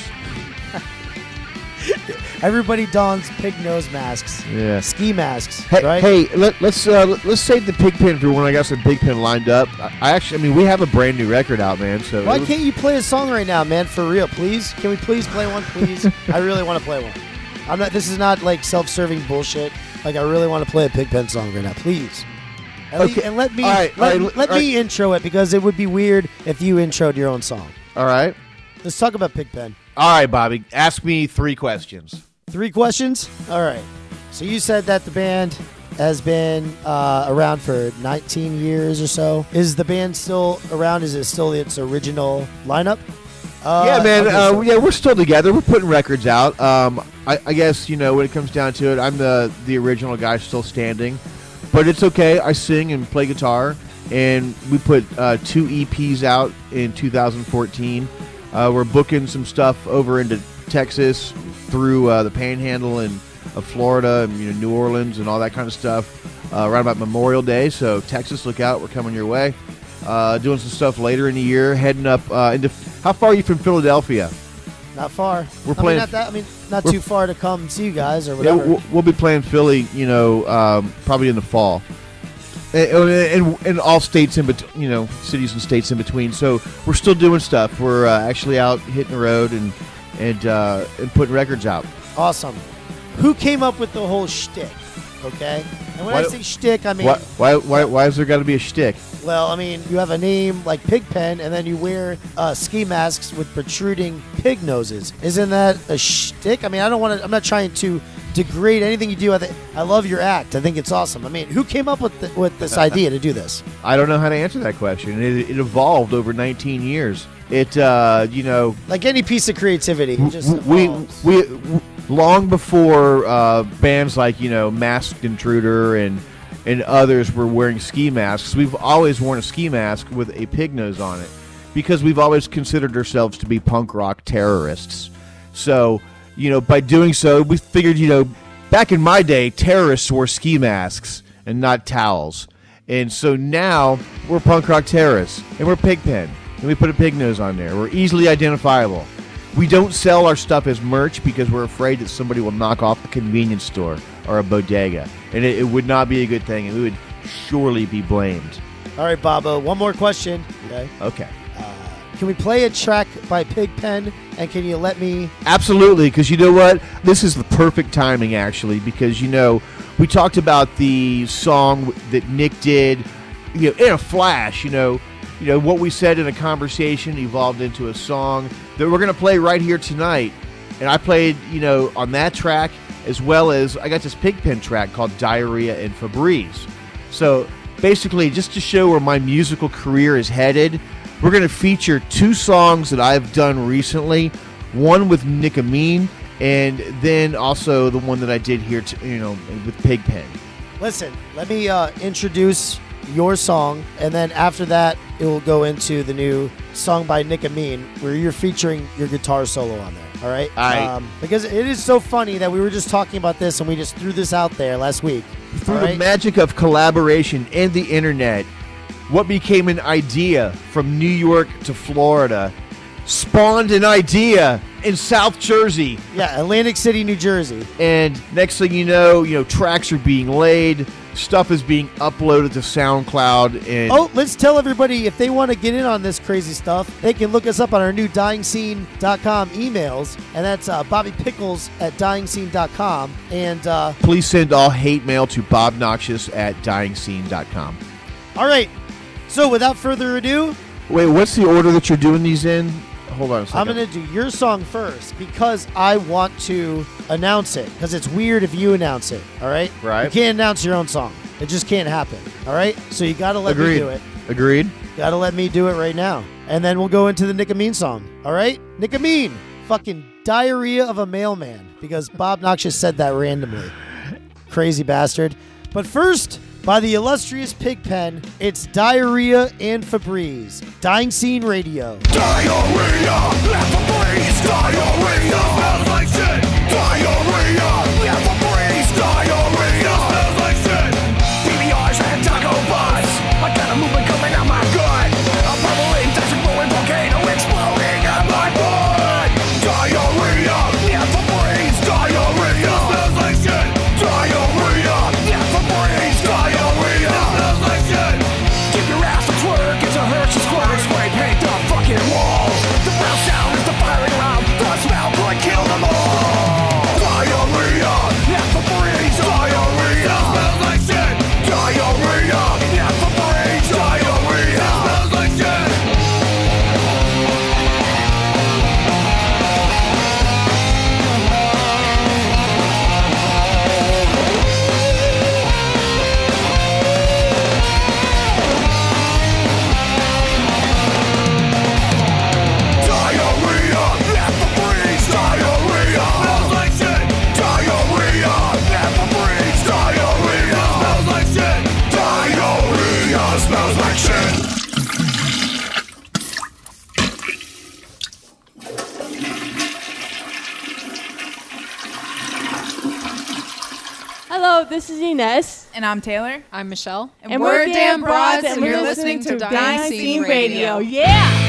Everybody dons pig nose masks. Yeah. Ski masks, Hey, right? hey let, let's uh, let's save the Pigpen for when I got some Pigpen lined up. I, I actually, I mean, we have a brand new record out, man. So Why it was- can't you play a song right now, man? For real, please. Can we please play one, please? I really want to play one. I'm not. This is not like self-serving bullshit. Like I really want to play a Pigpen song right now, please. And, Okay. le- and let me All right, let, all right, let all me intro it because it would be weird if you introed your own song. All right, Let's talk about Pigpen. all right, Bobby. Ask me three questions. Three questions. All right. So you said that the band has been uh, around for nineteen years or so. Is the band still around? Is it still its original lineup? Uh, yeah, man. okay, uh, so- yeah, we're still together. We're putting records out. Um, I, I guess you know when it comes down to it, I'm the the original guy still standing, but it's okay. I sing and play guitar, and we put uh, two E Ps out in two thousand fourteen. Uh, we're booking some stuff over into Texas through uh, the Panhandle and of Florida and you know New Orleans and all that kind of stuff uh, around about Memorial Day. So Texas, look out! We're coming your way. Uh, doing some stuff later in the year, heading up uh, into. How far are you from Philadelphia? Not far. We're I playing- mean, not that. I mean, not we're- too far to come see you guys or Yeah, whatever. we'll, we'll be playing Philly, you know, um, probably in the fall, and, and, and all states in between, you know, cities and states in between. So we're still doing stuff. We're uh, actually out hitting the road and and uh, and putting records out. Awesome. Who came up with the whole shtick? Okay. And when Why I do- say shtick, I mean, Why why why, why has there got to be a shtick? well, I mean, you have a name like Pigpen, and then you wear uh, ski masks with protruding pig noses. Isn't that a shtick? I mean, I don't want to. I'm not trying to degrade anything you do. I, th- I love your act. I think it's awesome. I mean, who came up with the, with this idea to do this? I don't know how to answer that question. It, it evolved over nineteen years. It uh, you know. Like any piece of creativity, it just we, evolves. we, we long before uh, bands like you know Masked Intruder and and others were wearing ski masks, we've always worn a ski mask with a pig nose on it because we've always considered ourselves to be punk rock terrorists. So you know by doing so, we figured you know back in my day, terrorists wore ski masks and not towels, and so now we're punk rock terrorists and we're Pigpen. And we put a pig nose on there. We're easily identifiable. We don't sell our stuff as merch because we're afraid that somebody will knock off a convenience store or a bodega. And it, it would not be a good thing, and we would surely be blamed. All right, Bobo, one more question. Okay. Okay. Can we play a track by Pigpen, and can you let me... Absolutely, because you know what? This is the perfect timing, actually, because, you know, we talked about the song that Nick did, you know, in a flash, you know, You know, what we said in a conversation evolved into a song that we're going to play right here tonight. And I played, you know, on that track, as well as I got this Pigpen track called Diarrhea and Febreze. So basically, just to show where my musical career is headed, we're going to feature two songs that I've done recently. One with Nick Amin, and then also the one that I did here, to, you know, with Pigpen. Listen, let me uh, introduce your song, and then after that, it will go into the new song by Nick Amin, where you're featuring your guitar solo on there. All right? All right. Um, because it is so funny that we were just talking about this, and we just threw this out there last week. Through all the right? magic of collaboration and the internet, what became an idea from New York to Florida spawned an idea in South Jersey. Yeah, Atlantic City, New Jersey. And next thing you know, you know, tracks are being laid, stuff is being uploaded to SoundCloud. And Oh, let's tell everybody if they want to get in on this crazy stuff, they can look us up on our new dying scene dot com emails, and that's uh, Bobby Pickles at dying scene dot com. And uh, please send all hate mail to bobnoxious at dying scene dot com. all right, so without further ado, Wait, what's the order that you're doing these in? Hold on a second. I'm going to do your song first because I want to announce it, because it's weird if you announce it, all right? Right. You can't announce your own song. It just can't happen, all right? So you got to let Agreed. me do it. Agreed. Got to let me do it right now. And then we'll go into the Nick Amin song, all right? Nick Amin, fucking Diarrhea of a Mailman, because Bob Noxious said that randomly. Crazy bastard. But first, by the illustrious Pigpen, it's Diarrhea and Febreze. Dying Scene Radio. Diarrhea, left a breeze. Diarrhea, smells like shit. Diarrhea, left a breeze. Diarrhea, smells like shit. P B Rs and taco butts. I got a movement coming out my gut. A bubbling, dashing, blowing volcano exploding in my blood. Diarrhea, left a breeze. Diarrhea, smells like shit. Diarrhea, left a breeze. Diarrhea, smells like shit. Give your ass a twerk, it's a Hershey squirt. Spray paint the fucking walls. The brown sound is the firing round. The smell could kill them all. Diarrhea, left a breeze. Diarrhea, smells like shit. Diarrhea, left a breeze. Diarrhea, smells like shit. Diarrhea, left a breeze. Diarrhea, smells like shit. Diarrhea, left a breeze. Diarrhea, smells like shit. Diarrhea, smells like shit. Hello, this is Ines. And I'm Taylor. I'm Michelle. And, we're Damn Broads, and you're listening to Dying Scene Radio. Yeah!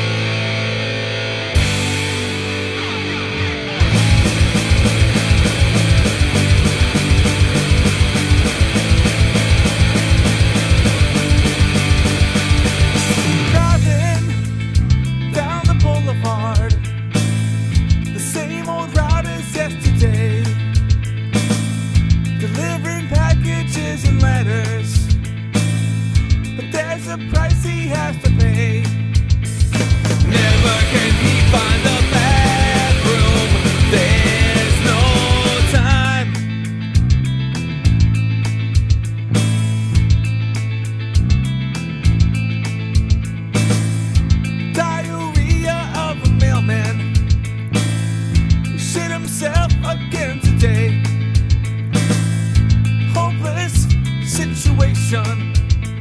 Driving down the boulevard, the same old route as yesterday, delivering packages and letters, but there's a price he has to pay. Never can he find the bathroom, there's no time. Diarrhea of a mailman, he shit himself again today. Hopeless situation,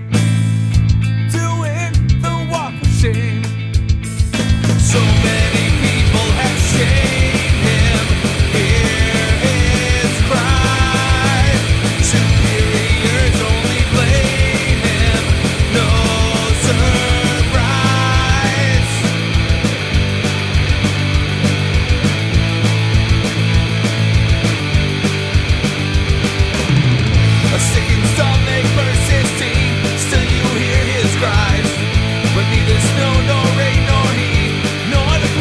doing the walk of shame. So many people have shamed him. Hear his cry. Superiors only blame him. No surprise. A sickened stomach persisting, still you hear his cries. But neither snow nor rain nor heat, nor the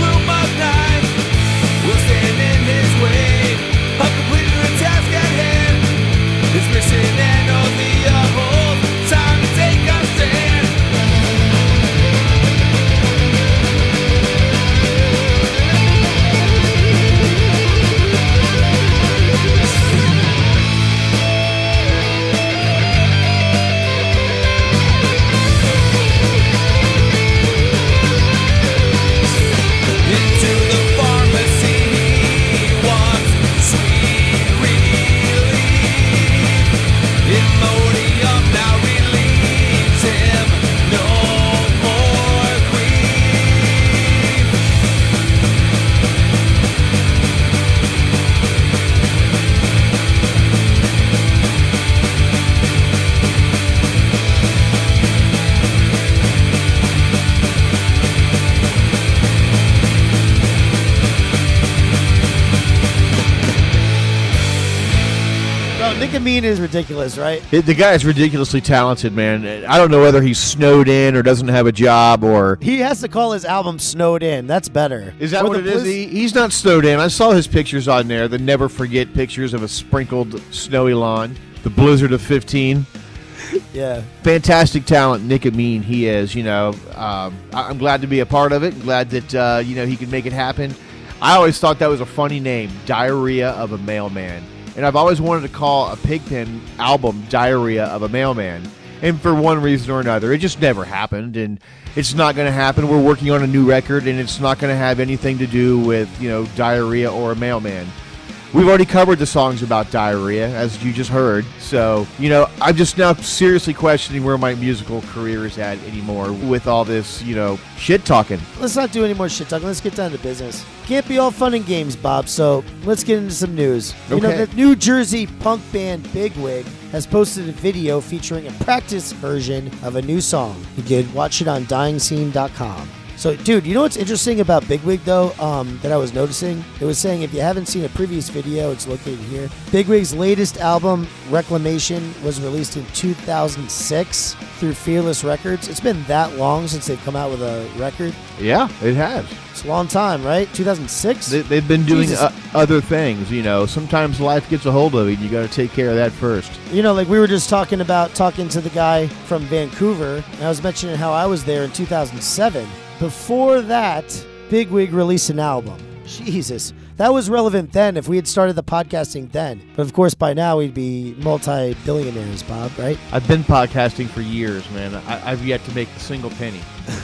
So Nick Amin is ridiculous, right? It- the guy is ridiculously talented, man. I don't know whether he's snowed in or doesn't have a job or... He has to call his album Snowed In. That's better. Is that Or what the it is? Blizz- He, he's not snowed in. I saw his pictures on there, the never forget pictures of a sprinkled snowy lawn. The blizzard of fifteen. Yeah. Fantastic talent, Nick Amin, he is. You know, um, I- I'm glad to be a part of it. Glad that, uh, you know, he can make it happen. I always thought that was a funny name, Diarrhea of a Mailman. And I've always wanted to call a Pigpen album Diarrhea of a Mailman. And for one reason or another, it just never happened. And it's not going to happen. We're working on a new record, and it's not going to have anything to do with, you know, diarrhea or a mailman. We've already covered the songs about diarrhea, as you just heard. So, you know, I'm just now seriously questioning where my musical career is at anymore with all this, you know, shit talking. Let's not do any more shit talking. Let's get down to business. Can't be all fun and games, Bob, so let's get into some news. You know, Okay. the New Jersey punk band Bigwig has posted a video featuring a practice version of a new song. You can watch it on dying scene dot com. So, dude, you know what's interesting about Bigwig, though, um, that I was noticing? It was saying, if you haven't seen a previous video, it's located here. Bigwig's latest album, Reclamation, was released in two thousand six through Fearless Records. It's been that long since they've come out with a record. Yeah, it has. It's a long time, right? two thousand six? They, they've been doing Jesus. uh, other things, you know. Sometimes life gets a hold of you, and you got to take care of that first. You know, like we were just talking about talking to the guy from Vancouver, and I was mentioning how I was there in two thousand seven. Before that, Bigwig released an album. Jesus. That was relevant then if we had started the podcasting then. But of course, by now we'd be multi-billionaires, Bob, right? I've been podcasting for years, man. I, I've yet to make a single penny.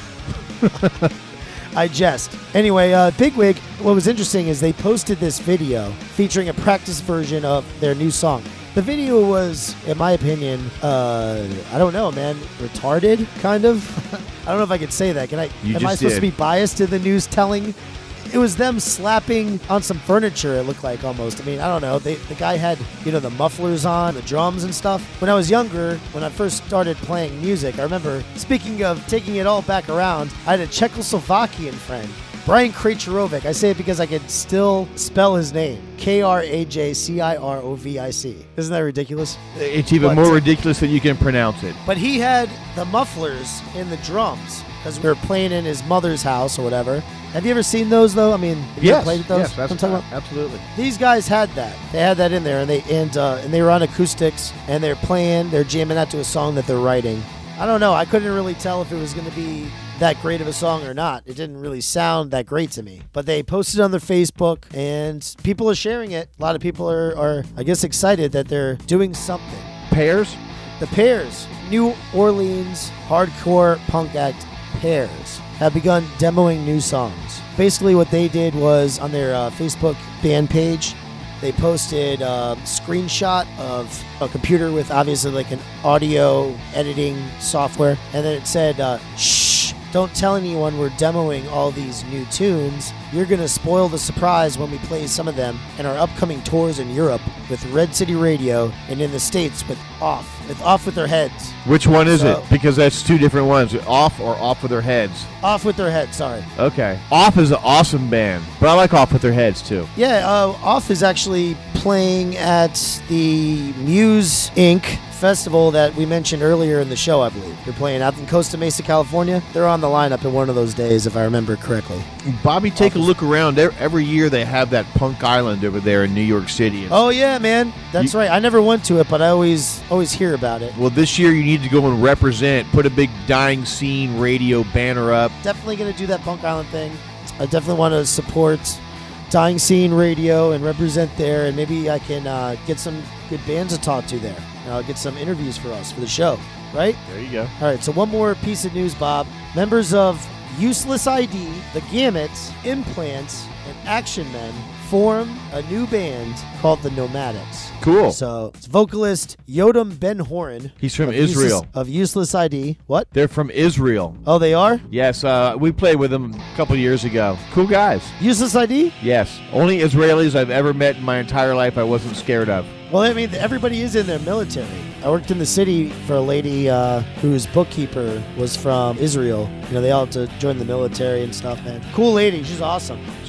I jest. Anyway, uh, Bigwig, what was interesting is they posted this video featuring a practice version of their new song. The video was, in my opinion, uh, I don't know, man, retarded, kind of. I don't know if I could say that. Can I? You am just I supposed did. to be biased to the news telling? It was them slapping on some furniture, it looked like almost. I mean, I don't know. They, the guy had, you know, the mufflers on, the drums and stuff. When I was younger, when I first started playing music, I remember, speaking of taking it all back around, I had a Czechoslovakian friend, Brian Krejcirovic. I say it because I could still spell his name. K R A J C I R O V I C. Isn't that ridiculous? It's even But- more ridiculous than you can pronounce it. But he had the mufflers in the drums because we were playing in his mother's house or whatever. Have you ever seen those, though? I mean, have you ever Yes, played with those? yes, that's I'm talking about? absolutely. These guys had that. They had that in there, and they and uh, and they were on acoustics, and they're playing, they're jamming out to a song that they're writing. I don't know. I couldn't really tell if it was going to be that great of a song or not. It didn't really sound that great to me. But they posted on their Facebook, and people are sharing it. A lot of people are, are I guess, excited that they're doing something. Pears? The Pears, New Orleans hardcore punk act Pears, have begun demoing new songs. Basically what they did was on their uh, Facebook band page, they posted a screenshot of a computer with obviously like an audio editing software, and then it said, uh, shh, don't tell anyone we're demoing all these new tunes. You're going to spoil the surprise when we play some of them in our upcoming tours in Europe with Red City Radio and in the States with Off, with Off With Their Heads. Which one is So- it? Because that's two different ones. Off or Off With Their Heads? Off With Their Heads, sorry. Okay. Off is an awesome band, but I like Off With Their Heads, too. Yeah, uh, Off is actually playing at the Muse Incorporated festival that we mentioned earlier in the show, I believe. They're playing out in Costa Mesa, California. They're on the lineup in one of those days, if I remember correctly. Bobby, take a look around. There, every year they have that Punk Island over there in New York City. And Oh, yeah, man. That's You- right. I never went to it, but I always always hear about it. Well, this year you need to go and represent. Put a big Dying Scene radio banner up. Definitely going to do that Punk Island thing. I definitely want to support Dying Scene Radio and represent there, and maybe I can uh, get some good bands to talk to there. And I'll get some interviews for us for the show, right? There you go. All right, so one more piece of news, Bob. Members of Useless I D, The Gamuts, Implants, and Action Men form a new band called the Nomadics. Cool. So it's vocalist Yodam Ben-Horan. He's from of Useless- Israel. of Useless I D. What? They're from Israel. Oh, they are? Yes, uh, we played with them a couple years ago. Cool guys. Useless I D? Yes. Only Israelis I've ever met in my entire life I wasn't scared of. Well, I mean, everybody is in their military. I worked in the city for a lady uh, whose bookkeeper was from Israel. You know, they all have to join the military and stuff, man. Cool lady. She's awesome.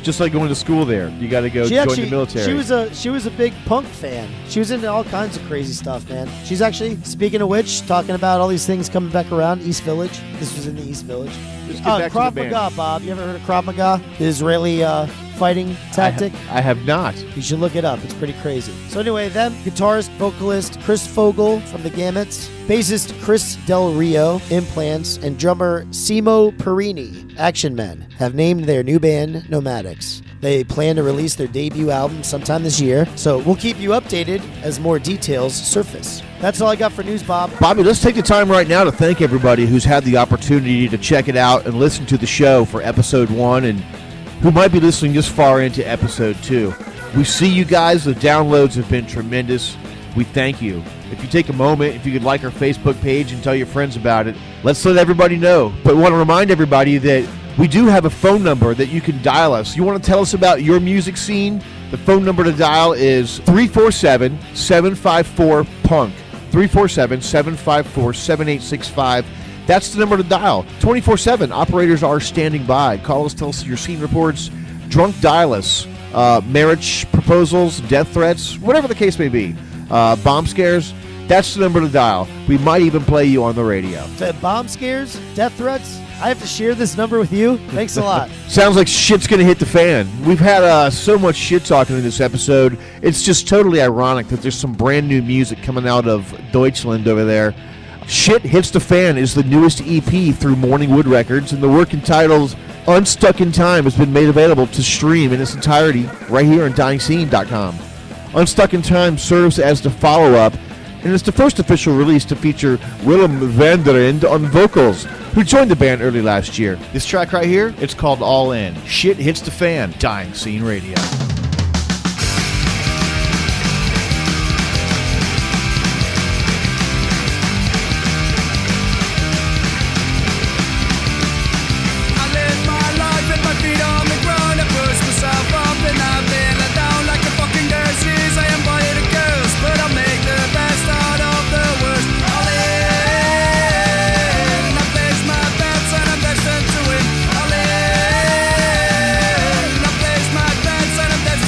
just like going to school there. You got to go She join actually, the military. she was a she was a big punk fan. She was into all kinds of crazy stuff, man. She's actually, speaking of which, talking about all these things coming back around. East Village. This was in the East Village. Let's get Uh, back to Krav the band. Maga, Bob. You ever heard of Krav Maga? The Israeli uh, fighting tactic. I, ha- I have not. You should look it up. It's pretty crazy. So anyway, them, guitarist, vocalist Chris Fogel from the Gamuts, bassist Chris Del Rio, Implants, and drummer Simo Perini, Action Men, have named their new band Nomadics. They plan to release their debut album sometime this year, so we'll keep you updated as more details surface. That's all I got for news, Bob. Bobby, let's take the time right now to thank everybody who's had the opportunity to check it out and listen to the show for episode one and who might be listening this far into episode two. We see you guys. The downloads have been tremendous. We thank you. If you take a moment, if you could like our Facebook page and tell your friends about it, let's let everybody know. But we want to remind everybody that we do have a phone number that you can dial us. You want to tell us about your music scene? The phone number to dial is three four seven, seven five four, punk. three four seven, seven five four, seven eight six five. That's the number to dial. twenty-four seven. Operators are standing by. Call us, tell us your scene reports, drunk dial us, uh, marriage proposals, death threats, whatever the case may be. Uh, bomb scares. That's the number to dial. We might even play you on the radio. The bomb scares, death threats. I have to share this number with you. Thanks a lot. Sounds like shit's going to hit the fan. We've had uh, so much shit talking in this episode. It's just totally ironic that there's some brand new music coming out of Deutschland over there. Shit Hits the Fan is the newest E P through Morning Wood Records, and the work entitled Unstuck in Time has been made available to stream in its entirety right here on dying scene dot com. Unstuck in Time serves as the follow-up, and it's the first official release to feature Willem van der End on vocals, who joined the band early last year. This track right here, it's called All In. Shit Hits the Fan, Dying Scene Radio. I live my life with my feet on the ground. I push myself up and I feel it down like a fucking disease. I am by the girls, but I make the best out of the worst. All in, I place my bets and I'm destined to win. All in, I place my bets and I'm destined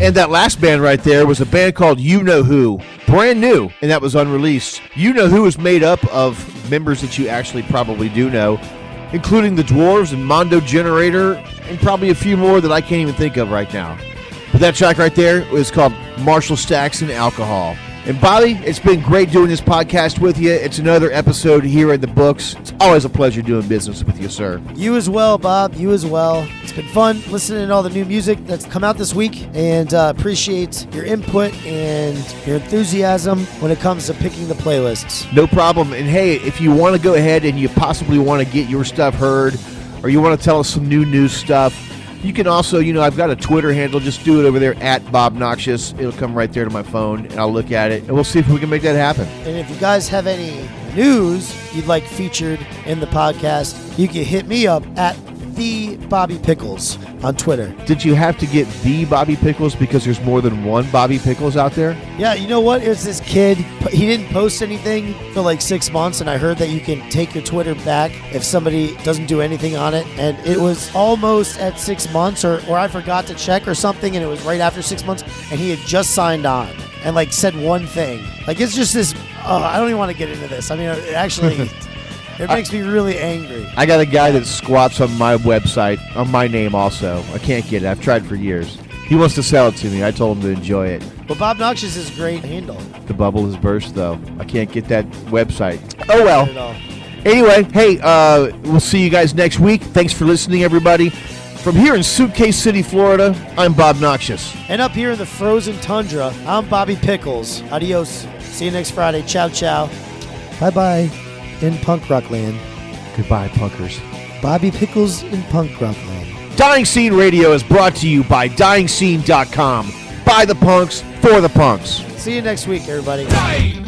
And that last band right there was a band called You Know Who. Brand new, and that was unreleased. You Know Who is made up of members that you actually probably do know, including the Dwarves and Mondo Generator, and probably a few more that I can't even think of right now. But that track right there is called Marshall Stacks and Alcohol. And Bobby, it's been great doing this podcast with you. It's another episode here in the books. It's always a pleasure doing business with you, sir. You as well, Bob. You as well. It's been fun listening to all the new music that's come out this week, and uh, appreciate your input and your enthusiasm when it comes to picking the playlists. No problem. And hey, if you want to go ahead and you possibly want to get your stuff heard, or you want to tell us some new news stuff, you can also, you know, I've got a Twitter handle. Just do it over there at Bob Noxious. It'll come right there to my phone, and I'll look at it, and we'll see if we can make that happen. And if you guys have any news you'd like featured in the podcast, you can hit me up at the Bobby Pickles on Twitter. Did you have to get the Bobby Pickles because there's more than one Bobby Pickles out there? Yeah, you know what? It was this kid. He didn't post anything for like six months, and I heard that you can take your Twitter back if somebody doesn't do anything on it. And it was almost at six months, or, or I forgot to check or something, and it was right after six months, and he had just signed on and like said one thing. Like, it's just this, oh, I don't even want to get into this. I mean, it actually... It makes me really angry. I got a guy that squats on my website, on my name also. I can't get it. I've tried for years. He wants to sell it to me. I told him to enjoy it. Well, Bob Noxious is a great handle. The bubble has burst, though. I can't get that website. Oh, well. Not at all. Anyway, hey, uh, we'll see you guys next week. Thanks for listening, everybody. From here in Suitcase City, Florida, I'm Bob Noxious. And up here in the frozen tundra, I'm Bobby Pickles. Adios. See you next Friday. Ciao, ciao. Bye-bye. In punk rock land. Goodbye, punkers. Bobby Pickles in punk rock land. Dying Scene Radio is brought to you by dying scene dot com. By the punks, for the punks. See you next week, everybody. Dying.